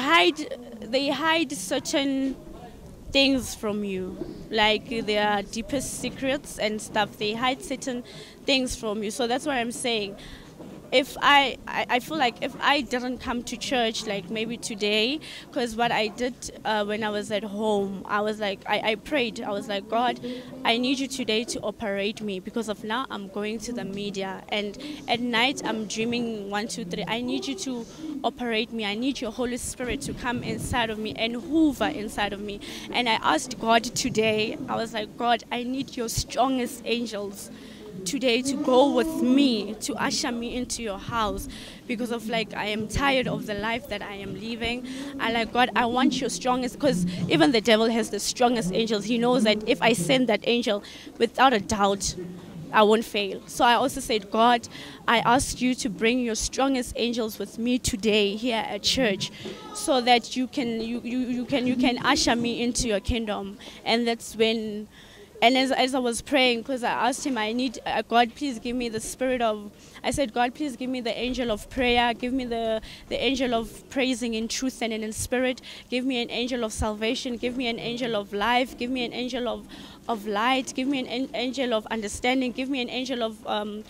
hide certain things from you, like their deepest secrets and stuff. They hide certain things from you. So that's what I'm saying. If I feel like if I didn't come to church, like maybe today, because what I did when I was at home, I was like, I prayed. I was like, God, I need you today to operate me, because of now I'm going to the media, and at night I'm dreaming 1, 2, 3. I need you to operate me. I need your Holy Spirit to come inside of me and hoover inside of me. And I asked God today, I was like, God, I need your strongest angels today to go with me, to usher me into your house, because of like I am tired of the life that I am living. I like, God, I want your strongest, because even the devil has the strongest angels. He knows that if I send that angel, without a doubt I won't fail. So I also said, God, I ask you to bring your strongest angels with me today here at church, so that you can usher me into your kingdom. And that's when, and as I was praying, because I asked him, I need, God, please give me the spirit of, I said, God, please give me the angel of prayer, give me the angel of praising in truth and in spirit, give me an angel of salvation, give me an angel of life, give me an angel of light, give me an angel of understanding, give me an angel of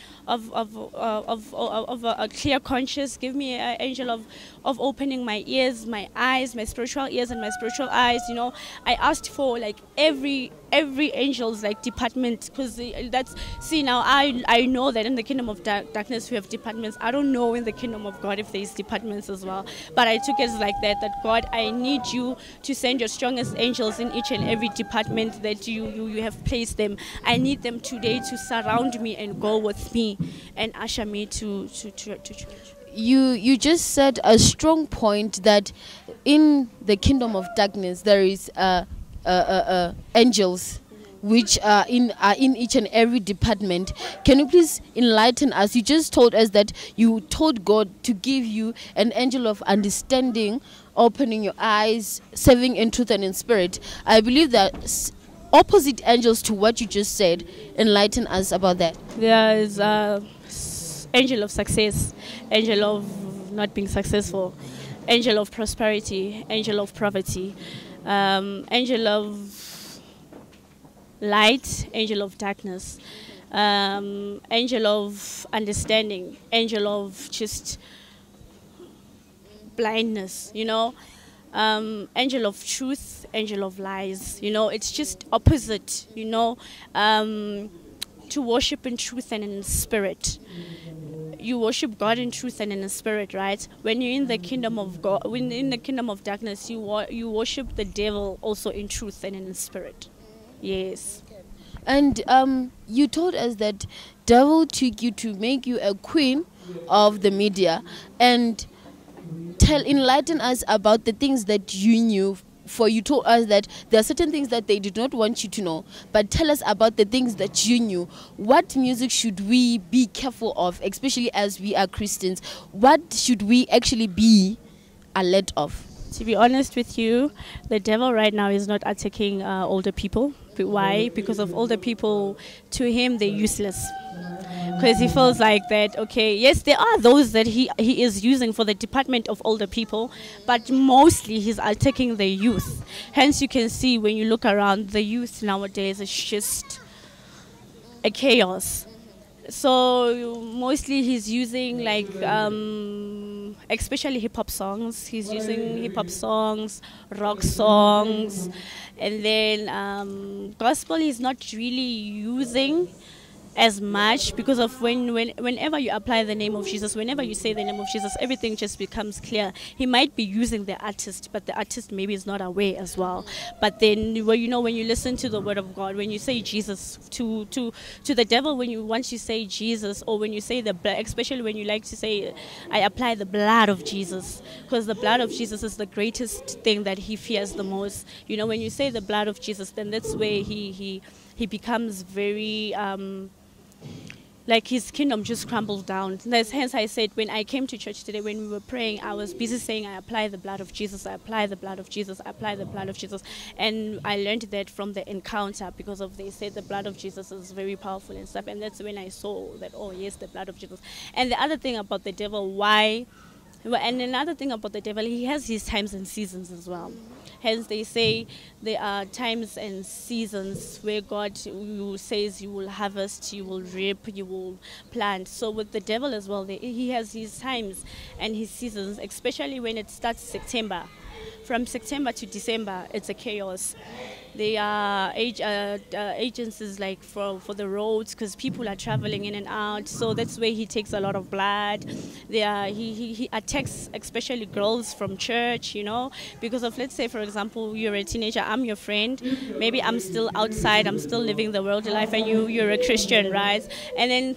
a clear conscience, give me an angel of opening my ears, my eyes, my spiritual ears and my spiritual eyes. You know, I asked for like every angel's like department, because that's, see, now I know that in the kingdom of darkness we have departments. I don't know in the kingdom of God if there's departments as well, but I took it as like that God, I need you to send your strongest angels in each and every department that you have placed them. I need them today to surround me and go with me and usher me to church. You just said a strong point that in the kingdom of darkness there is angels which are in each and every department. Can you please enlighten us? You just told us that you told God to give you an angel of understanding, opening your eyes, serving in truth and in spirit. I believe that opposite angels to what you just said. Enlighten us about that. There is angel of success, angel of not being successful, angel of prosperity, angel of poverty, angel of light, angel of darkness, angel of understanding, angel of just blindness, you know, angel of truth, angel of lies, you know. It's just opposite, you know, to worship in truth and in spirit. You worship God in truth and in the spirit, right? When you're in the kingdom of God, when in the kingdom of darkness, you worship the devil also in truth and in the spirit. Yes. And you told us that devil took you to make you a queen of the media, and enlighten us about the things that you knew. For you told us that there are certain things that they did not want you to know, but tell us about the things that you knew. What music should we be careful of, especially as we are Christians? What should we actually be alert of? To be honest with you, the devil right now is not attacking older people. Why? Because of older people, to him, they're useless. Because he feels like that, okay, yes, there are those that he is using for the department of older people, but mostly he's attacking the youth. Hence, you can see when you look around, the youth nowadays is just a chaos. So mostly he's using like especially hip-hop songs. He's using hip-hop songs, rock songs, and then gospel he's not really using as much, because of whenever you apply the name of Jesus, whenever you say the name of Jesus, everything just becomes clear. He might be using the artist, but the artist maybe is not aware as well. But then, well, when you listen to the word of God, when you say Jesus to the devil, once you say Jesus, or when you say especially when you like to say, I apply the blood of Jesus, because the blood of Jesus is the greatest thing that he fears the most. When you say the blood of Jesus, then that's where he becomes very like his kingdom just crumbles down. Hence I said, when I came to church today, when we were praying, I was busy saying, I apply the blood of Jesus, I apply the blood of Jesus, I apply the blood of Jesus. And I learned that from the encounter, because they said the blood of Jesus is very powerful and stuff. And that's when I saw that, oh yes, the blood of Jesus. And the other thing about the devil, he has his times and seasons as well. Hence they say there are times and seasons where God says you will harvest, you will reap, you will plant. So with the devil as well, he has his times and his seasons, especially when it starts September. From September to December, it's a chaos. There are agencies like for the roads, because people are traveling in and out. So that's where he takes a lot of blood. He attacks especially girls from church, because of, let's say, for example, you're a teenager, I'm your friend. Maybe I'm still outside, I'm still living the worldly life, and you're a Christian, right? And then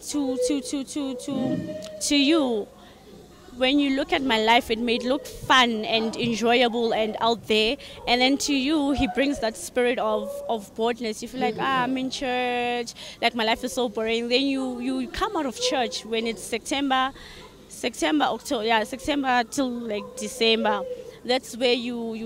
to you, when you look at my life, it may look fun and enjoyable and out there. And then to you, he brings that spirit of boredness. You feel like, I'm in church, like my life is so boring. Then you come out of church when it's September, October, September till like December. That's where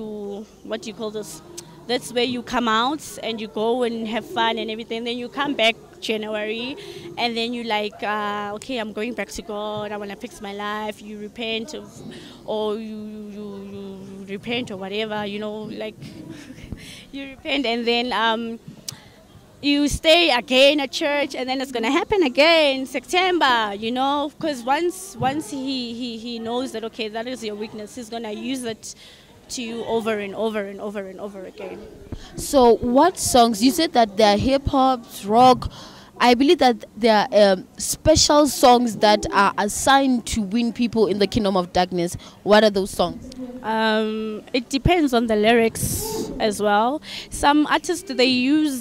that's where you come out and you go and have fun and everything. Then you come back January, and then you like, okay, I'm going back to God, I want to fix my life. You repent or you repent or whatever, like you repent, and then you stay again at church, and then it's going to happen again September, because once he knows that, okay, that is your weakness, he's going to use it to you over and over and over and over again. So what songs, you said that they're hip-hop, rock, I believe that there are special songs that are assigned to win people in the kingdom of darkness. What are those songs? It depends on the lyrics as well. Some artists, they use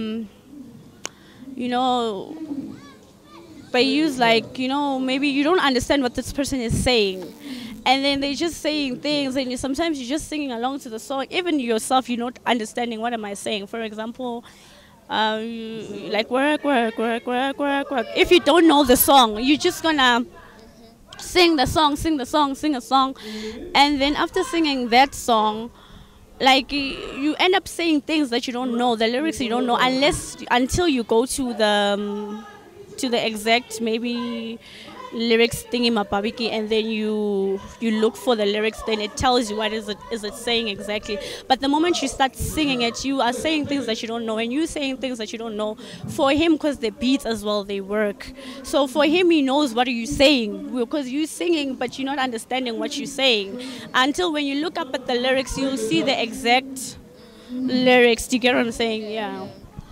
maybe you don't understand what this person is saying, and then they're just saying things, and sometimes you're just singing along to the song. Even yourself, you're not understanding, what am I saying? For example, like work. If you don't know the song, you're just gonna sing a song, and then after singing that song, like you end up saying things that you don't know, the lyrics you don't know, until you go to the exact maybe lyrics thingy mapabiki, and then you look for the lyrics, then it tells you what is it saying exactly. But the moment you start singing it, you are saying things that you don't know, and you saying things that you don't know. For him, because the beats as well, they work. So for him, he knows what are you saying, because you're singing but you're not understanding what you're saying, until when you look up at the lyrics, you'll see the exact lyrics. Do you get what I'm saying? Yeah.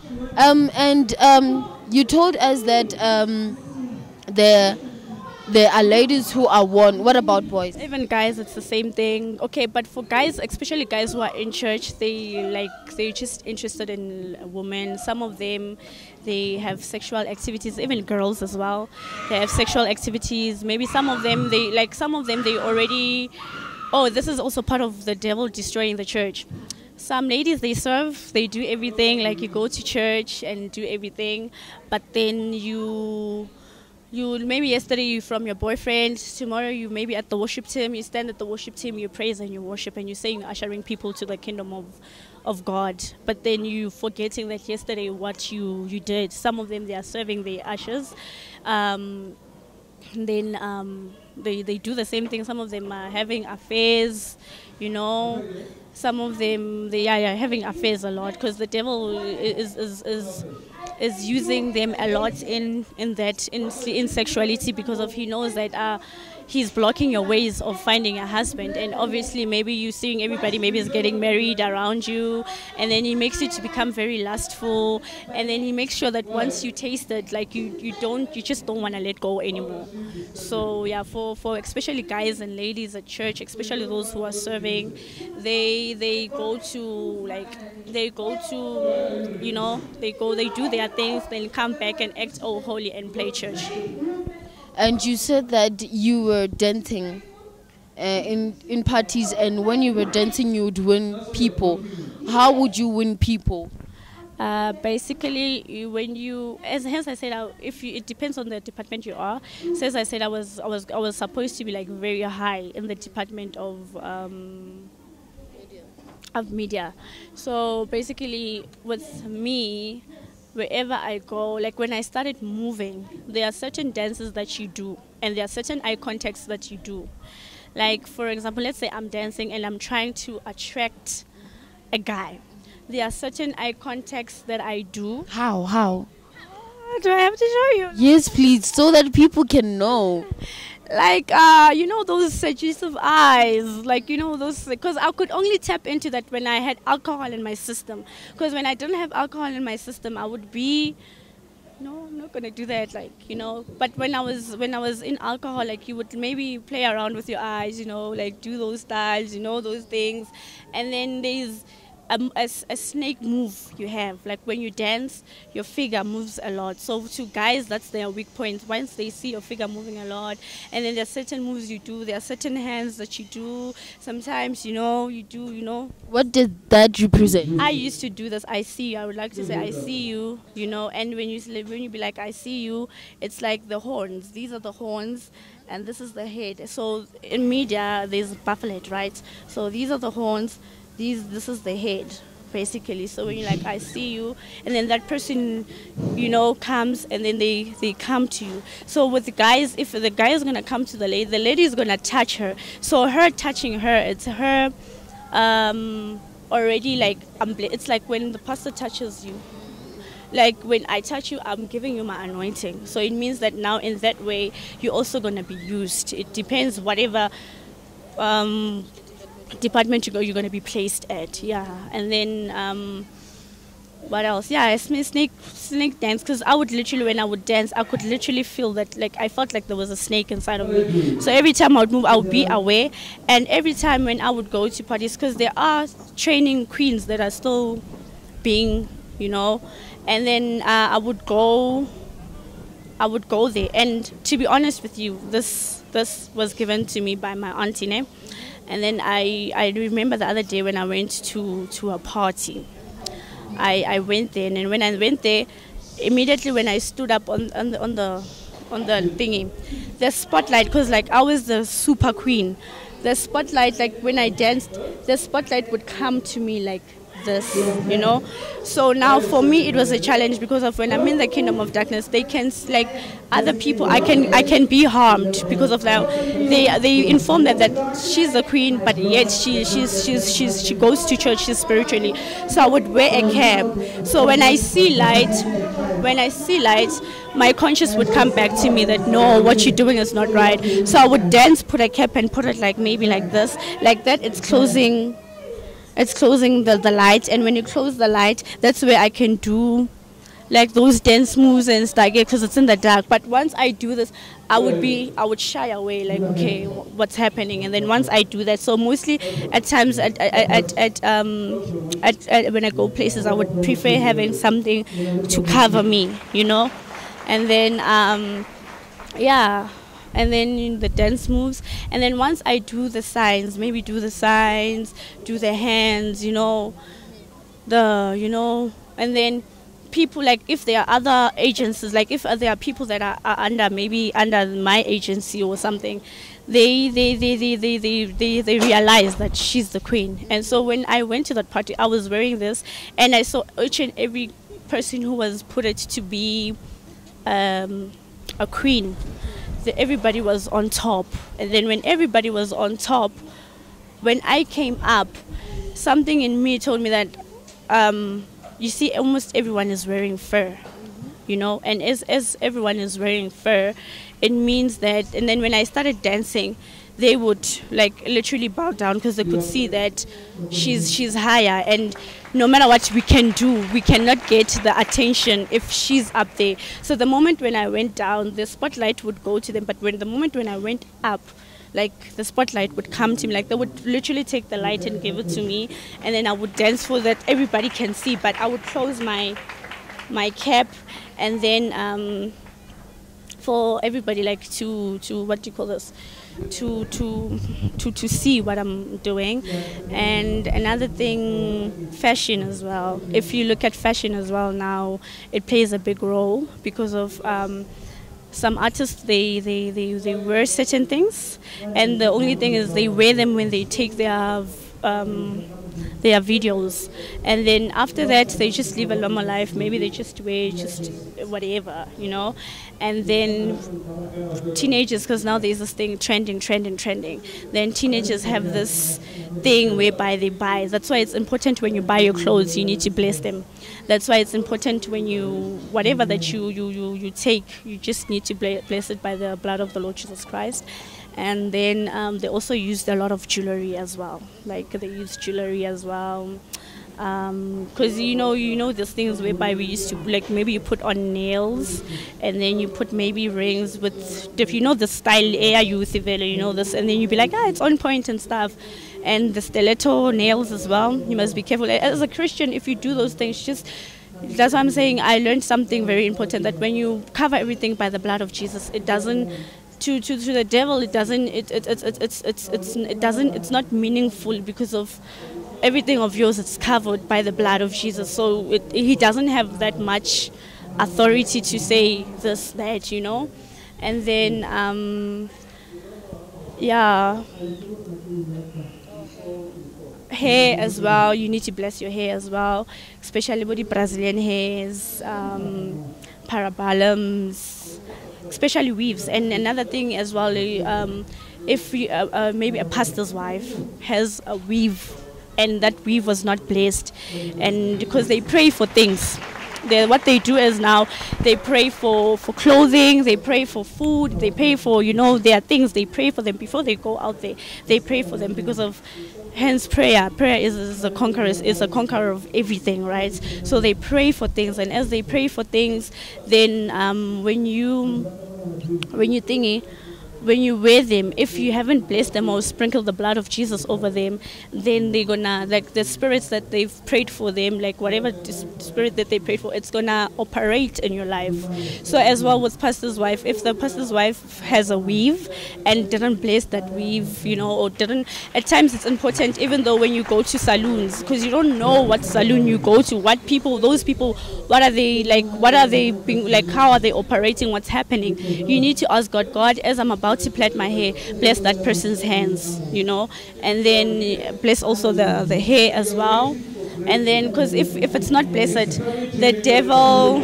You told us that there are ladies who are warned. What about boys? Even guys, it's the same thing. Okay, but for guys, especially guys who are in church, they're just interested in women. Some of them, they have sexual activities. Even girls as well, they have sexual activities. Maybe some of them, they already. Oh, this is also part of the devil destroying the church. Some ladies, they serve, they do everything. Like you go to church and do everything, but then you maybe yesterday you from your boyfriend, tomorrow you maybe at the worship team, you stand at the worship team, you praise and you worship, and you saying ushering people to the kingdom of God, but then you forgetting that yesterday what you did. Some of them, they are serving the ushers, then they do the same thing. Some of them are having affairs, some of them they are having affairs a lot, because the devil is using them a lot in sexuality, because of he knows that he's blocking your ways of finding a husband. And obviously maybe you seeing everybody maybe is getting married around you, and then he makes you to become very lustful, and then he makes sure that once you taste it, like you just don't want to let go anymore. So yeah, for especially guys and ladies at church, especially those who are serving, they go to they do their things, then come back and act all holy and play church. And you said that you were dancing in parties, and when you were dancing, you would win people. How would you win people? Basically, when you, as I said, it depends on the department you are. So as I said, I was supposed to be like very high in the department of media. So basically, with me, wherever I go, like when I started moving, there are certain dances that you do, and there are certain eye contacts that you do. Like, for example, let's say I'm dancing and I'm trying to attract a guy. There are certain eye contacts that I do. How? Do I have to show you? Yes, please, so that people can know. Like, those seductive eyes, like, those, because I could only tap into that when I had alcohol in my system. Because when I didn't have alcohol in my system, I would be, no, I'm not going to do that, like, But when I was in alcohol, like, you would maybe play around with your eyes, like do those styles, those things. And then there's a snake move you have, like when you dance, your figure moves a lot. So to guys, that's their weak point. Once they see your figure moving a lot, and then there are certain moves you do, there are certain hands that you do. Sometimes, you do. What did that represent? I used to do this. I see you. I would like to say I see you, and when you be like I see you, it's like the horns. These are the horns, and this is the head. So in media, there's buffalo, right? So these are the horns. This is the head, basically. So when you're like, I see you, and then that person, comes, and then they come to you. So with the guys, if the guy is going to come to the lady is going to touch her. So her touching her, it's her already like, it's like when the pastor touches you. Like when I touch you, I'm giving you my anointing. So it means that now in that way, you're also going to be used. It depends whatever department you're going to be placed at, yeah. And then what else? Yeah, snake dance, because I would literally, when I would dance, I could literally feel that, like I felt like there was a snake inside of me. So every time I would move, I would be aware. And every time when I would go to parties, because there are training queens that are still being, and then I would go there. And to be honest with you, this was given to me by my auntie name. And then I remember the other day when I went to a party. I went there, and when I went there, immediately when I stood up on the thingy, the spotlight, because like I was the super queen, the spotlight, like when I danced, the spotlight would come to me like this, So now for me it was a challenge, because of when I'm in the kingdom of darkness, they can, like other people, I can be harmed because of that. They inform that she's a queen, but yet she goes to church, she's spiritually. So I would wear a cap. So when I see light, my conscience would come back to me that no, what you're doing is not right. So I would dance, put a cap, and put it like maybe like this, like that. It's closing the light, and when you close the light, that's where I can do like those dance moves and stuff, because it's in the dark. But once I do this, I would shy away, like, okay, what's happening? And then once I do that, so mostly at times when I go places, I would prefer having something to cover me, and then and then the dance moves, and then once I do the signs, do the hands, and then people, like if there are other agencies, like if there are people that are under my agency or something, they realize that she's the queen. And so when I went to that party, I was wearing this, and I saw each and every person who was put it to be a queen. Everybody was on top, and then when everybody was on top, when I came up, something in me told me that you see, almost everyone is wearing fur. you know. And as everyone is wearing fur, it means that. And then when I started dancing, they would like literally bow down because they could see that she's higher, and no matter what we can do, we cannot get the attention if she's up there. So the moment when I went down, the spotlight would go to them, but the moment when I went up, like the spotlight would come to me, like they would literally take the light and give it to me, and then I would dance for that everybody can see, but I would close my cap, and then for everybody like to what do you call this, to see what I'm doing. And another thing, fashion as well. If you look at fashion as well now, it plays a big role because of some artists, they wear certain things, and the only thing is they wear them when they take their videos, and then after that they just live a normal life. Maybe they just wear just whatever, you know. And then teenagers, because now there's this thing trending, then teenagers have this thing whereby they buy. That's why it's important when you buy your clothes, you need to bless them. That's why it's important when you, whatever that you take, you just need to bless it by the blood of the Lord Jesus Christ. And then they also used a lot of jewelry as well. Like they used jewelry as well. Because you know these things whereby we used to, like, maybe you put on nails and then you put maybe rings with, if you know the style youth, you know this, and then you be like, it's on point and stuff. And the stiletto nails as well, you must be careful as a Christian. If you do those things, that's what I'm saying. I learned something very important, that when you cover everything by the blood of Jesus, it doesn't, to the devil, it doesn't, it's not meaningful, because of everything of yours, it's covered by the blood of Jesus. So he doesn't have that much authority to say this, that, you know. And then hair as well, you need to bless your hair as well, especially with the Brazilian hairs, parabellums, especially weaves. And another thing as well, if maybe a pastor's wife has a weave and that weave was not blessed, and because they pray for things, what they do is now they pray for clothing, they pray for food, they pray for, their things, they pray for them before they go out there. They pray for them because of, hence prayer is a conqueror of everything, right? So they pray for things, and as they pray for things, then when you wear them, if you haven't blessed them or sprinkled the blood of Jesus over them, then they're gonna, like, the spirits that they've prayed for them, like whatever spirit that they prayed for, it's gonna operate in your life. So as well with pastor's wife, if the pastor's wife has a weave and didn't bless that weave, or didn't, at times it's important, even though when you go to saloons, because you don't know what saloon you go to, those people, what are they like, what are they being like, how are they operating, what's happening. You need to ask God, as I'm about to plait my hair, bless that person's hands, and then bless also the hair as well. And then, because if it's not blessed, the devil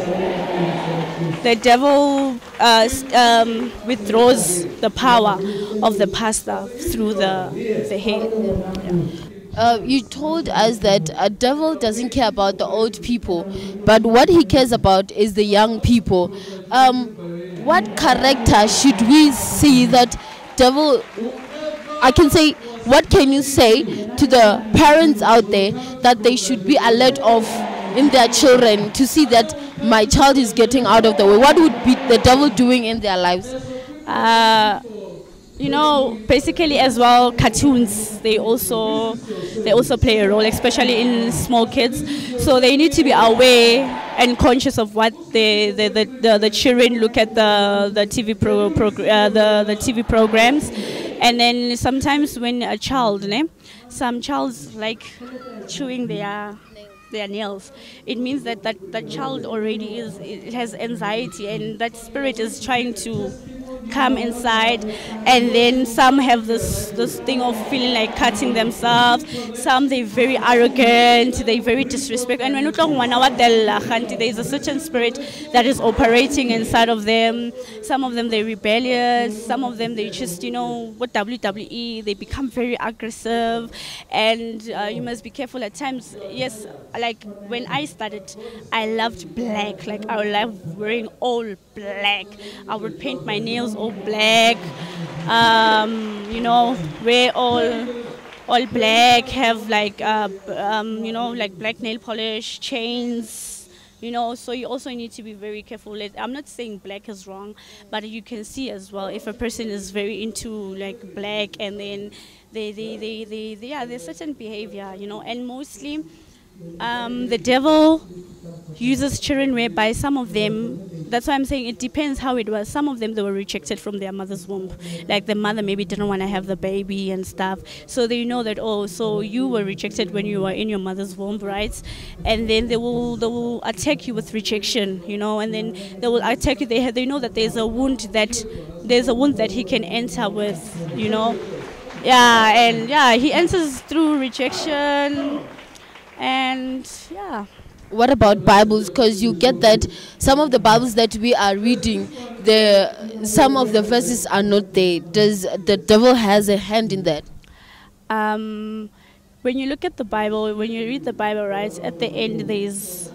withdraws the power of the pastor through the hair. You told us that a devil doesn't care about the old people, but what he cares about is the young people. What character should we see that devil, I can say, what can you say to the parents out there that they should be alert of in their children to see that my child is getting out of the way? What would be the devil doing in their lives? Basically as well, cartoons, they also play a role, especially in small kids. So they need to be aware and conscious of what the children look at, the TV the TV programs. And then sometimes when a child, some child's like chewing their nails, it means that child already has anxiety, and that spirit is trying to come inside, and then some have this thing of feeling like cutting themselves. Some they're very arrogant, they're very disrespectful. And when you talk there's a certain spirit that is operating inside of them. Some of them they're rebellious. Some of them they just with WWE they become very aggressive, and you must be careful at times. Yes, like when I started, I loved black. Like I loved wearing all black. I would paint my nails all black. Wear all black. Have like like black nail polish, chains. So you also need to be very careful. I'm not saying black is wrong, but you can see as well if a person is very into like black, and then there's certain behavior, and mostly the devil uses children whereby some of them, that's why I'm saying it depends how it was. Some of them, they were rejected from their mother's womb. Like the mother maybe didn't want to have the baby and stuff. So they know that, so you were rejected when you were in your mother's womb, right? And then they will attack you with rejection, and then they will attack you. They know that there's a wound that he can enter with, Yeah, and he enters through rejection. And what about Bibles? Because you get that some of the Bibles that we are reading, some of the verses are not there. Does the devil has a hand in that? When you look at the Bible, when you read the Bible, right, at the end there's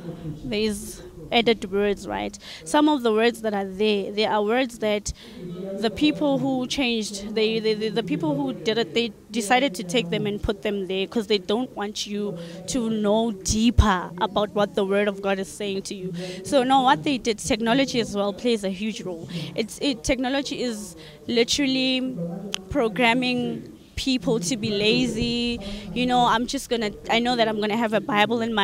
added words, right? Some of the words that are there, they are words that the people who changed, the people who did it, they decided to take them and put them there because they don't want you to know deeper about what the Word of God is saying to you. So now what they did, technology as well plays a huge role. Technology is literally programming people to be lazy. I know that I'm gonna have a Bible in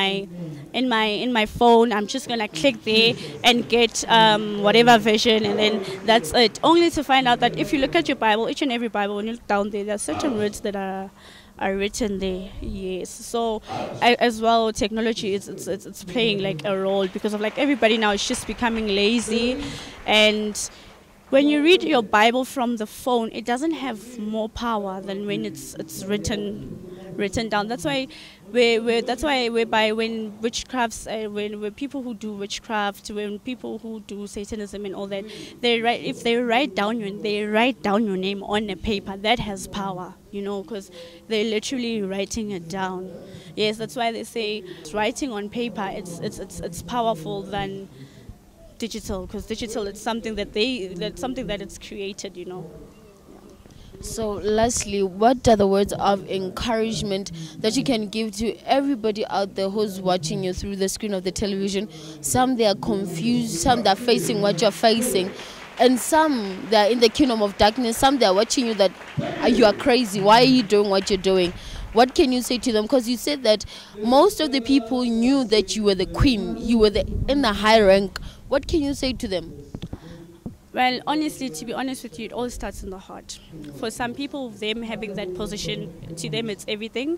my phone. I'm just gonna click there and get whatever version, and then that's it. Only to find out that if you look at your Bible, each and every Bible, when you look down there are certain words that are written there. Yes. So as well, technology it's playing like a role, because of like everybody now is just becoming lazy. And when you read your Bible from the phone, it doesn't have more power than when it's written down. That's why whereby when witchcrafts, when people who do witchcraft, when people who do Satanism and all that, if they write down your name on a paper, that has power, because they're literally writing it down. Yes, that's why they say writing on paper, it's powerful than digital, because digital it's something that it's created, So lastly, what are the words of encouragement that you can give to everybody out there who's watching you through the screen of the television? Some they are confused, some they are facing what you're facing, and some they are in the kingdom of darkness. Some they are watching you that you are crazy, why are you doing what you're doing? What can you say to them? Because you said that most of the people knew that you were the queen, you were in the high rank. What can you say to them? Well, honestly, to be honest with you, it all starts in the heart. For some people, them having that position, to them it's everything.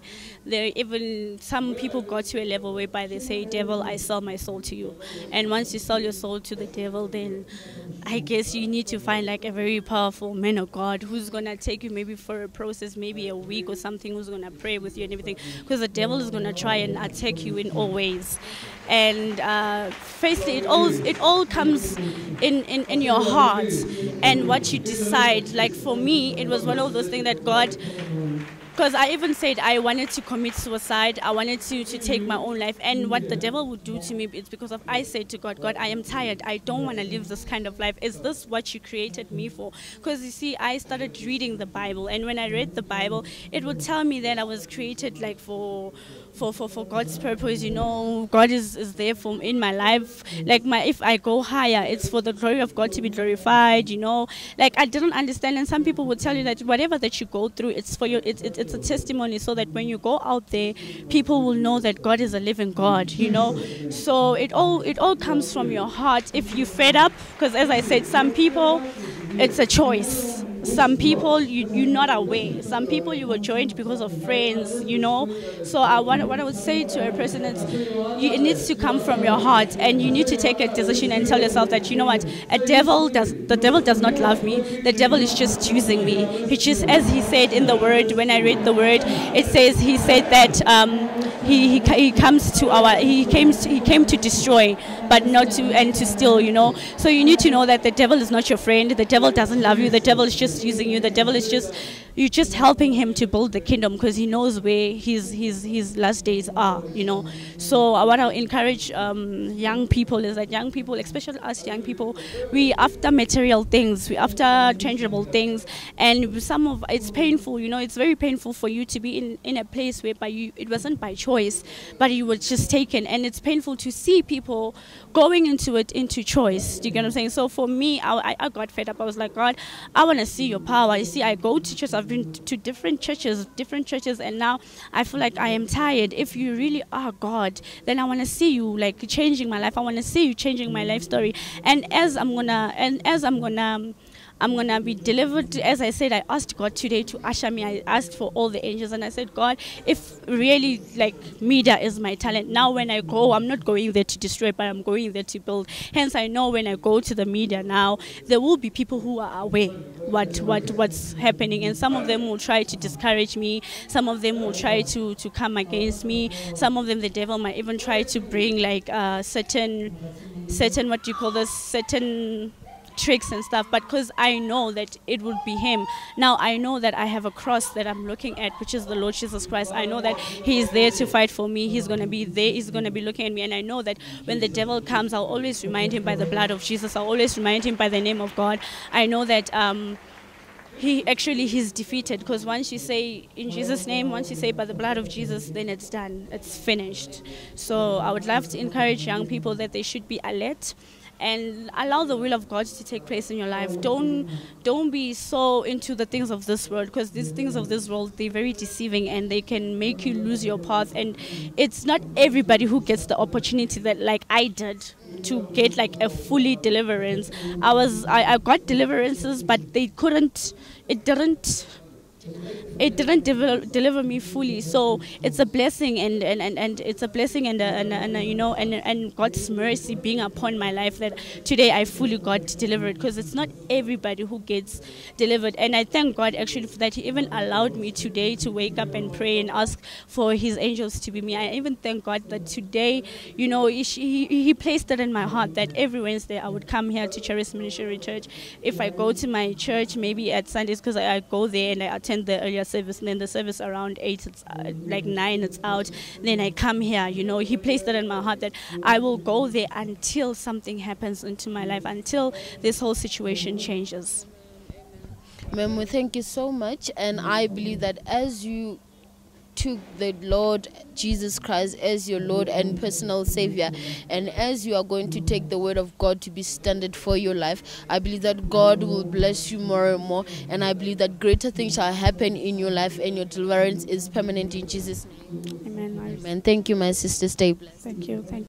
Some people got to a level whereby they say, devil, I sell my soul to you. And once you sell your soul to the devil, then I guess you need to find like a very powerful man of God who's going to take you maybe for a process, maybe a week or something, who's going to pray with you and everything. Because the devil is going to try and attack you in all ways. And firstly, it all comes in your heart and what you decide. Like for me, it was one of those things that God, because I even said I wanted to commit suicide, I wanted to take my own life, and what the devil would do to me, it's because of I said to God, I am tired, I don't want to live this kind of life. Is this what you created me for? Because you see, I started reading the Bible, and when I read the Bible, it would tell me that I was created like for God's purpose, God is there in my life. Like if I go higher, it's for the glory of God to be glorified, Like I didn't understand, and some people would tell you that whatever that you go through, it's for you. It's a testimony, so that when you go out there, people will know that God is a living God, So it all comes from your heart. If you fed up, because as I said, some people, it's a choice. some people you're not aware. Some people you were joined because of friends, you know. So what I would say to a person is, it needs to come from your heart, and you need to take a decision and tell yourself that, you know what, the devil does not love me. The devil is just using me. He just, as he said in the word, when I read the word, it says, he said that he came to destroy, but not to steal, you know. So you need to know that the devil is not your friend. The devil doesn't love you. The devil is just using you. The devil is just, you're just helping him to build the kingdom, because he knows where his last days are, you know. So what I'll encourage young people is that young people, especially us young people, we after material things, we after tangible things, and it's painful, you know. It's very painful for you to be in a place where it wasn't by choice, but you were just taken, and it's painful to see people going into choice. Do you get what I'm saying? So for me, I got fed up. I was like, God, I want to see your power. You see, I go to church. I've been to different churches, and now I feel like I am tired. If you really are God, then I want to see you like changing my life. I want to see you changing my life story. And as I'm gonna be delivered, as I said, I asked God today to usher me. I asked for all the angels, and I said, God, if really like media is my talent, now when I go, I'm not going there to destroy, but I'm going there to build. Hence, I know when I go to the media now, there will be people who are aware what's happening, and some of them will try to discourage me. Some of them will try to come against me. Some of them, the devil might even try to bring like certain tricks and stuff, but because I know that it would be him. Now I know that I have a cross that I'm looking at, which is the Lord Jesus Christ. I know that he is there to fight for me. He's going to be there. He's going to be looking at me, and I know that when the devil comes, I'll always remind him by the blood of Jesus. I'll always remind him by the name of God. I know that he's defeated, because once you say in Jesus' name, once you say by the blood of Jesus, then it's done. It's finished. So I would love to encourage young people that they should be alert and allow the will of God to take place in your life. Don't be so into the things of this world, because these things of this world, they're very deceiving, and they can make you lose your path. And it's not everybody who gets the opportunity that like I did to get like a fully deliverance. I got deliverances, but it didn't deliver me fully. So it's a blessing, and it's a blessing, and you know, and God's mercy being upon my life that today I fully got delivered, because it's not everybody who gets delivered. And I thank God actually for that. He even allowed me today to wake up and pray and ask for his angels to be me. I even thank God that today, you know, he placed it in my heart that every Wednesday I would come here to Charis Ministry Church. If I go to my church maybe at Sundays, because I go there and I attend the earlier service, and then the service around 8, it's like 9, it's out, then I come here. You know, he placed that in my heart that I will go there until something happens into my life, until this whole situation changes. Ma'am, we thank you so much, and I believe that as you took the Lord Jesus Christ as your Lord and personal Savior, and as you are going to take the word of God to be standard for your life, I believe that God will bless you more and more, and I believe that greater things shall happen in your life, and your deliverance is permanent in Jesus' name. Amen. Amen. Thank you, my sister. Stay blessed. Thank you.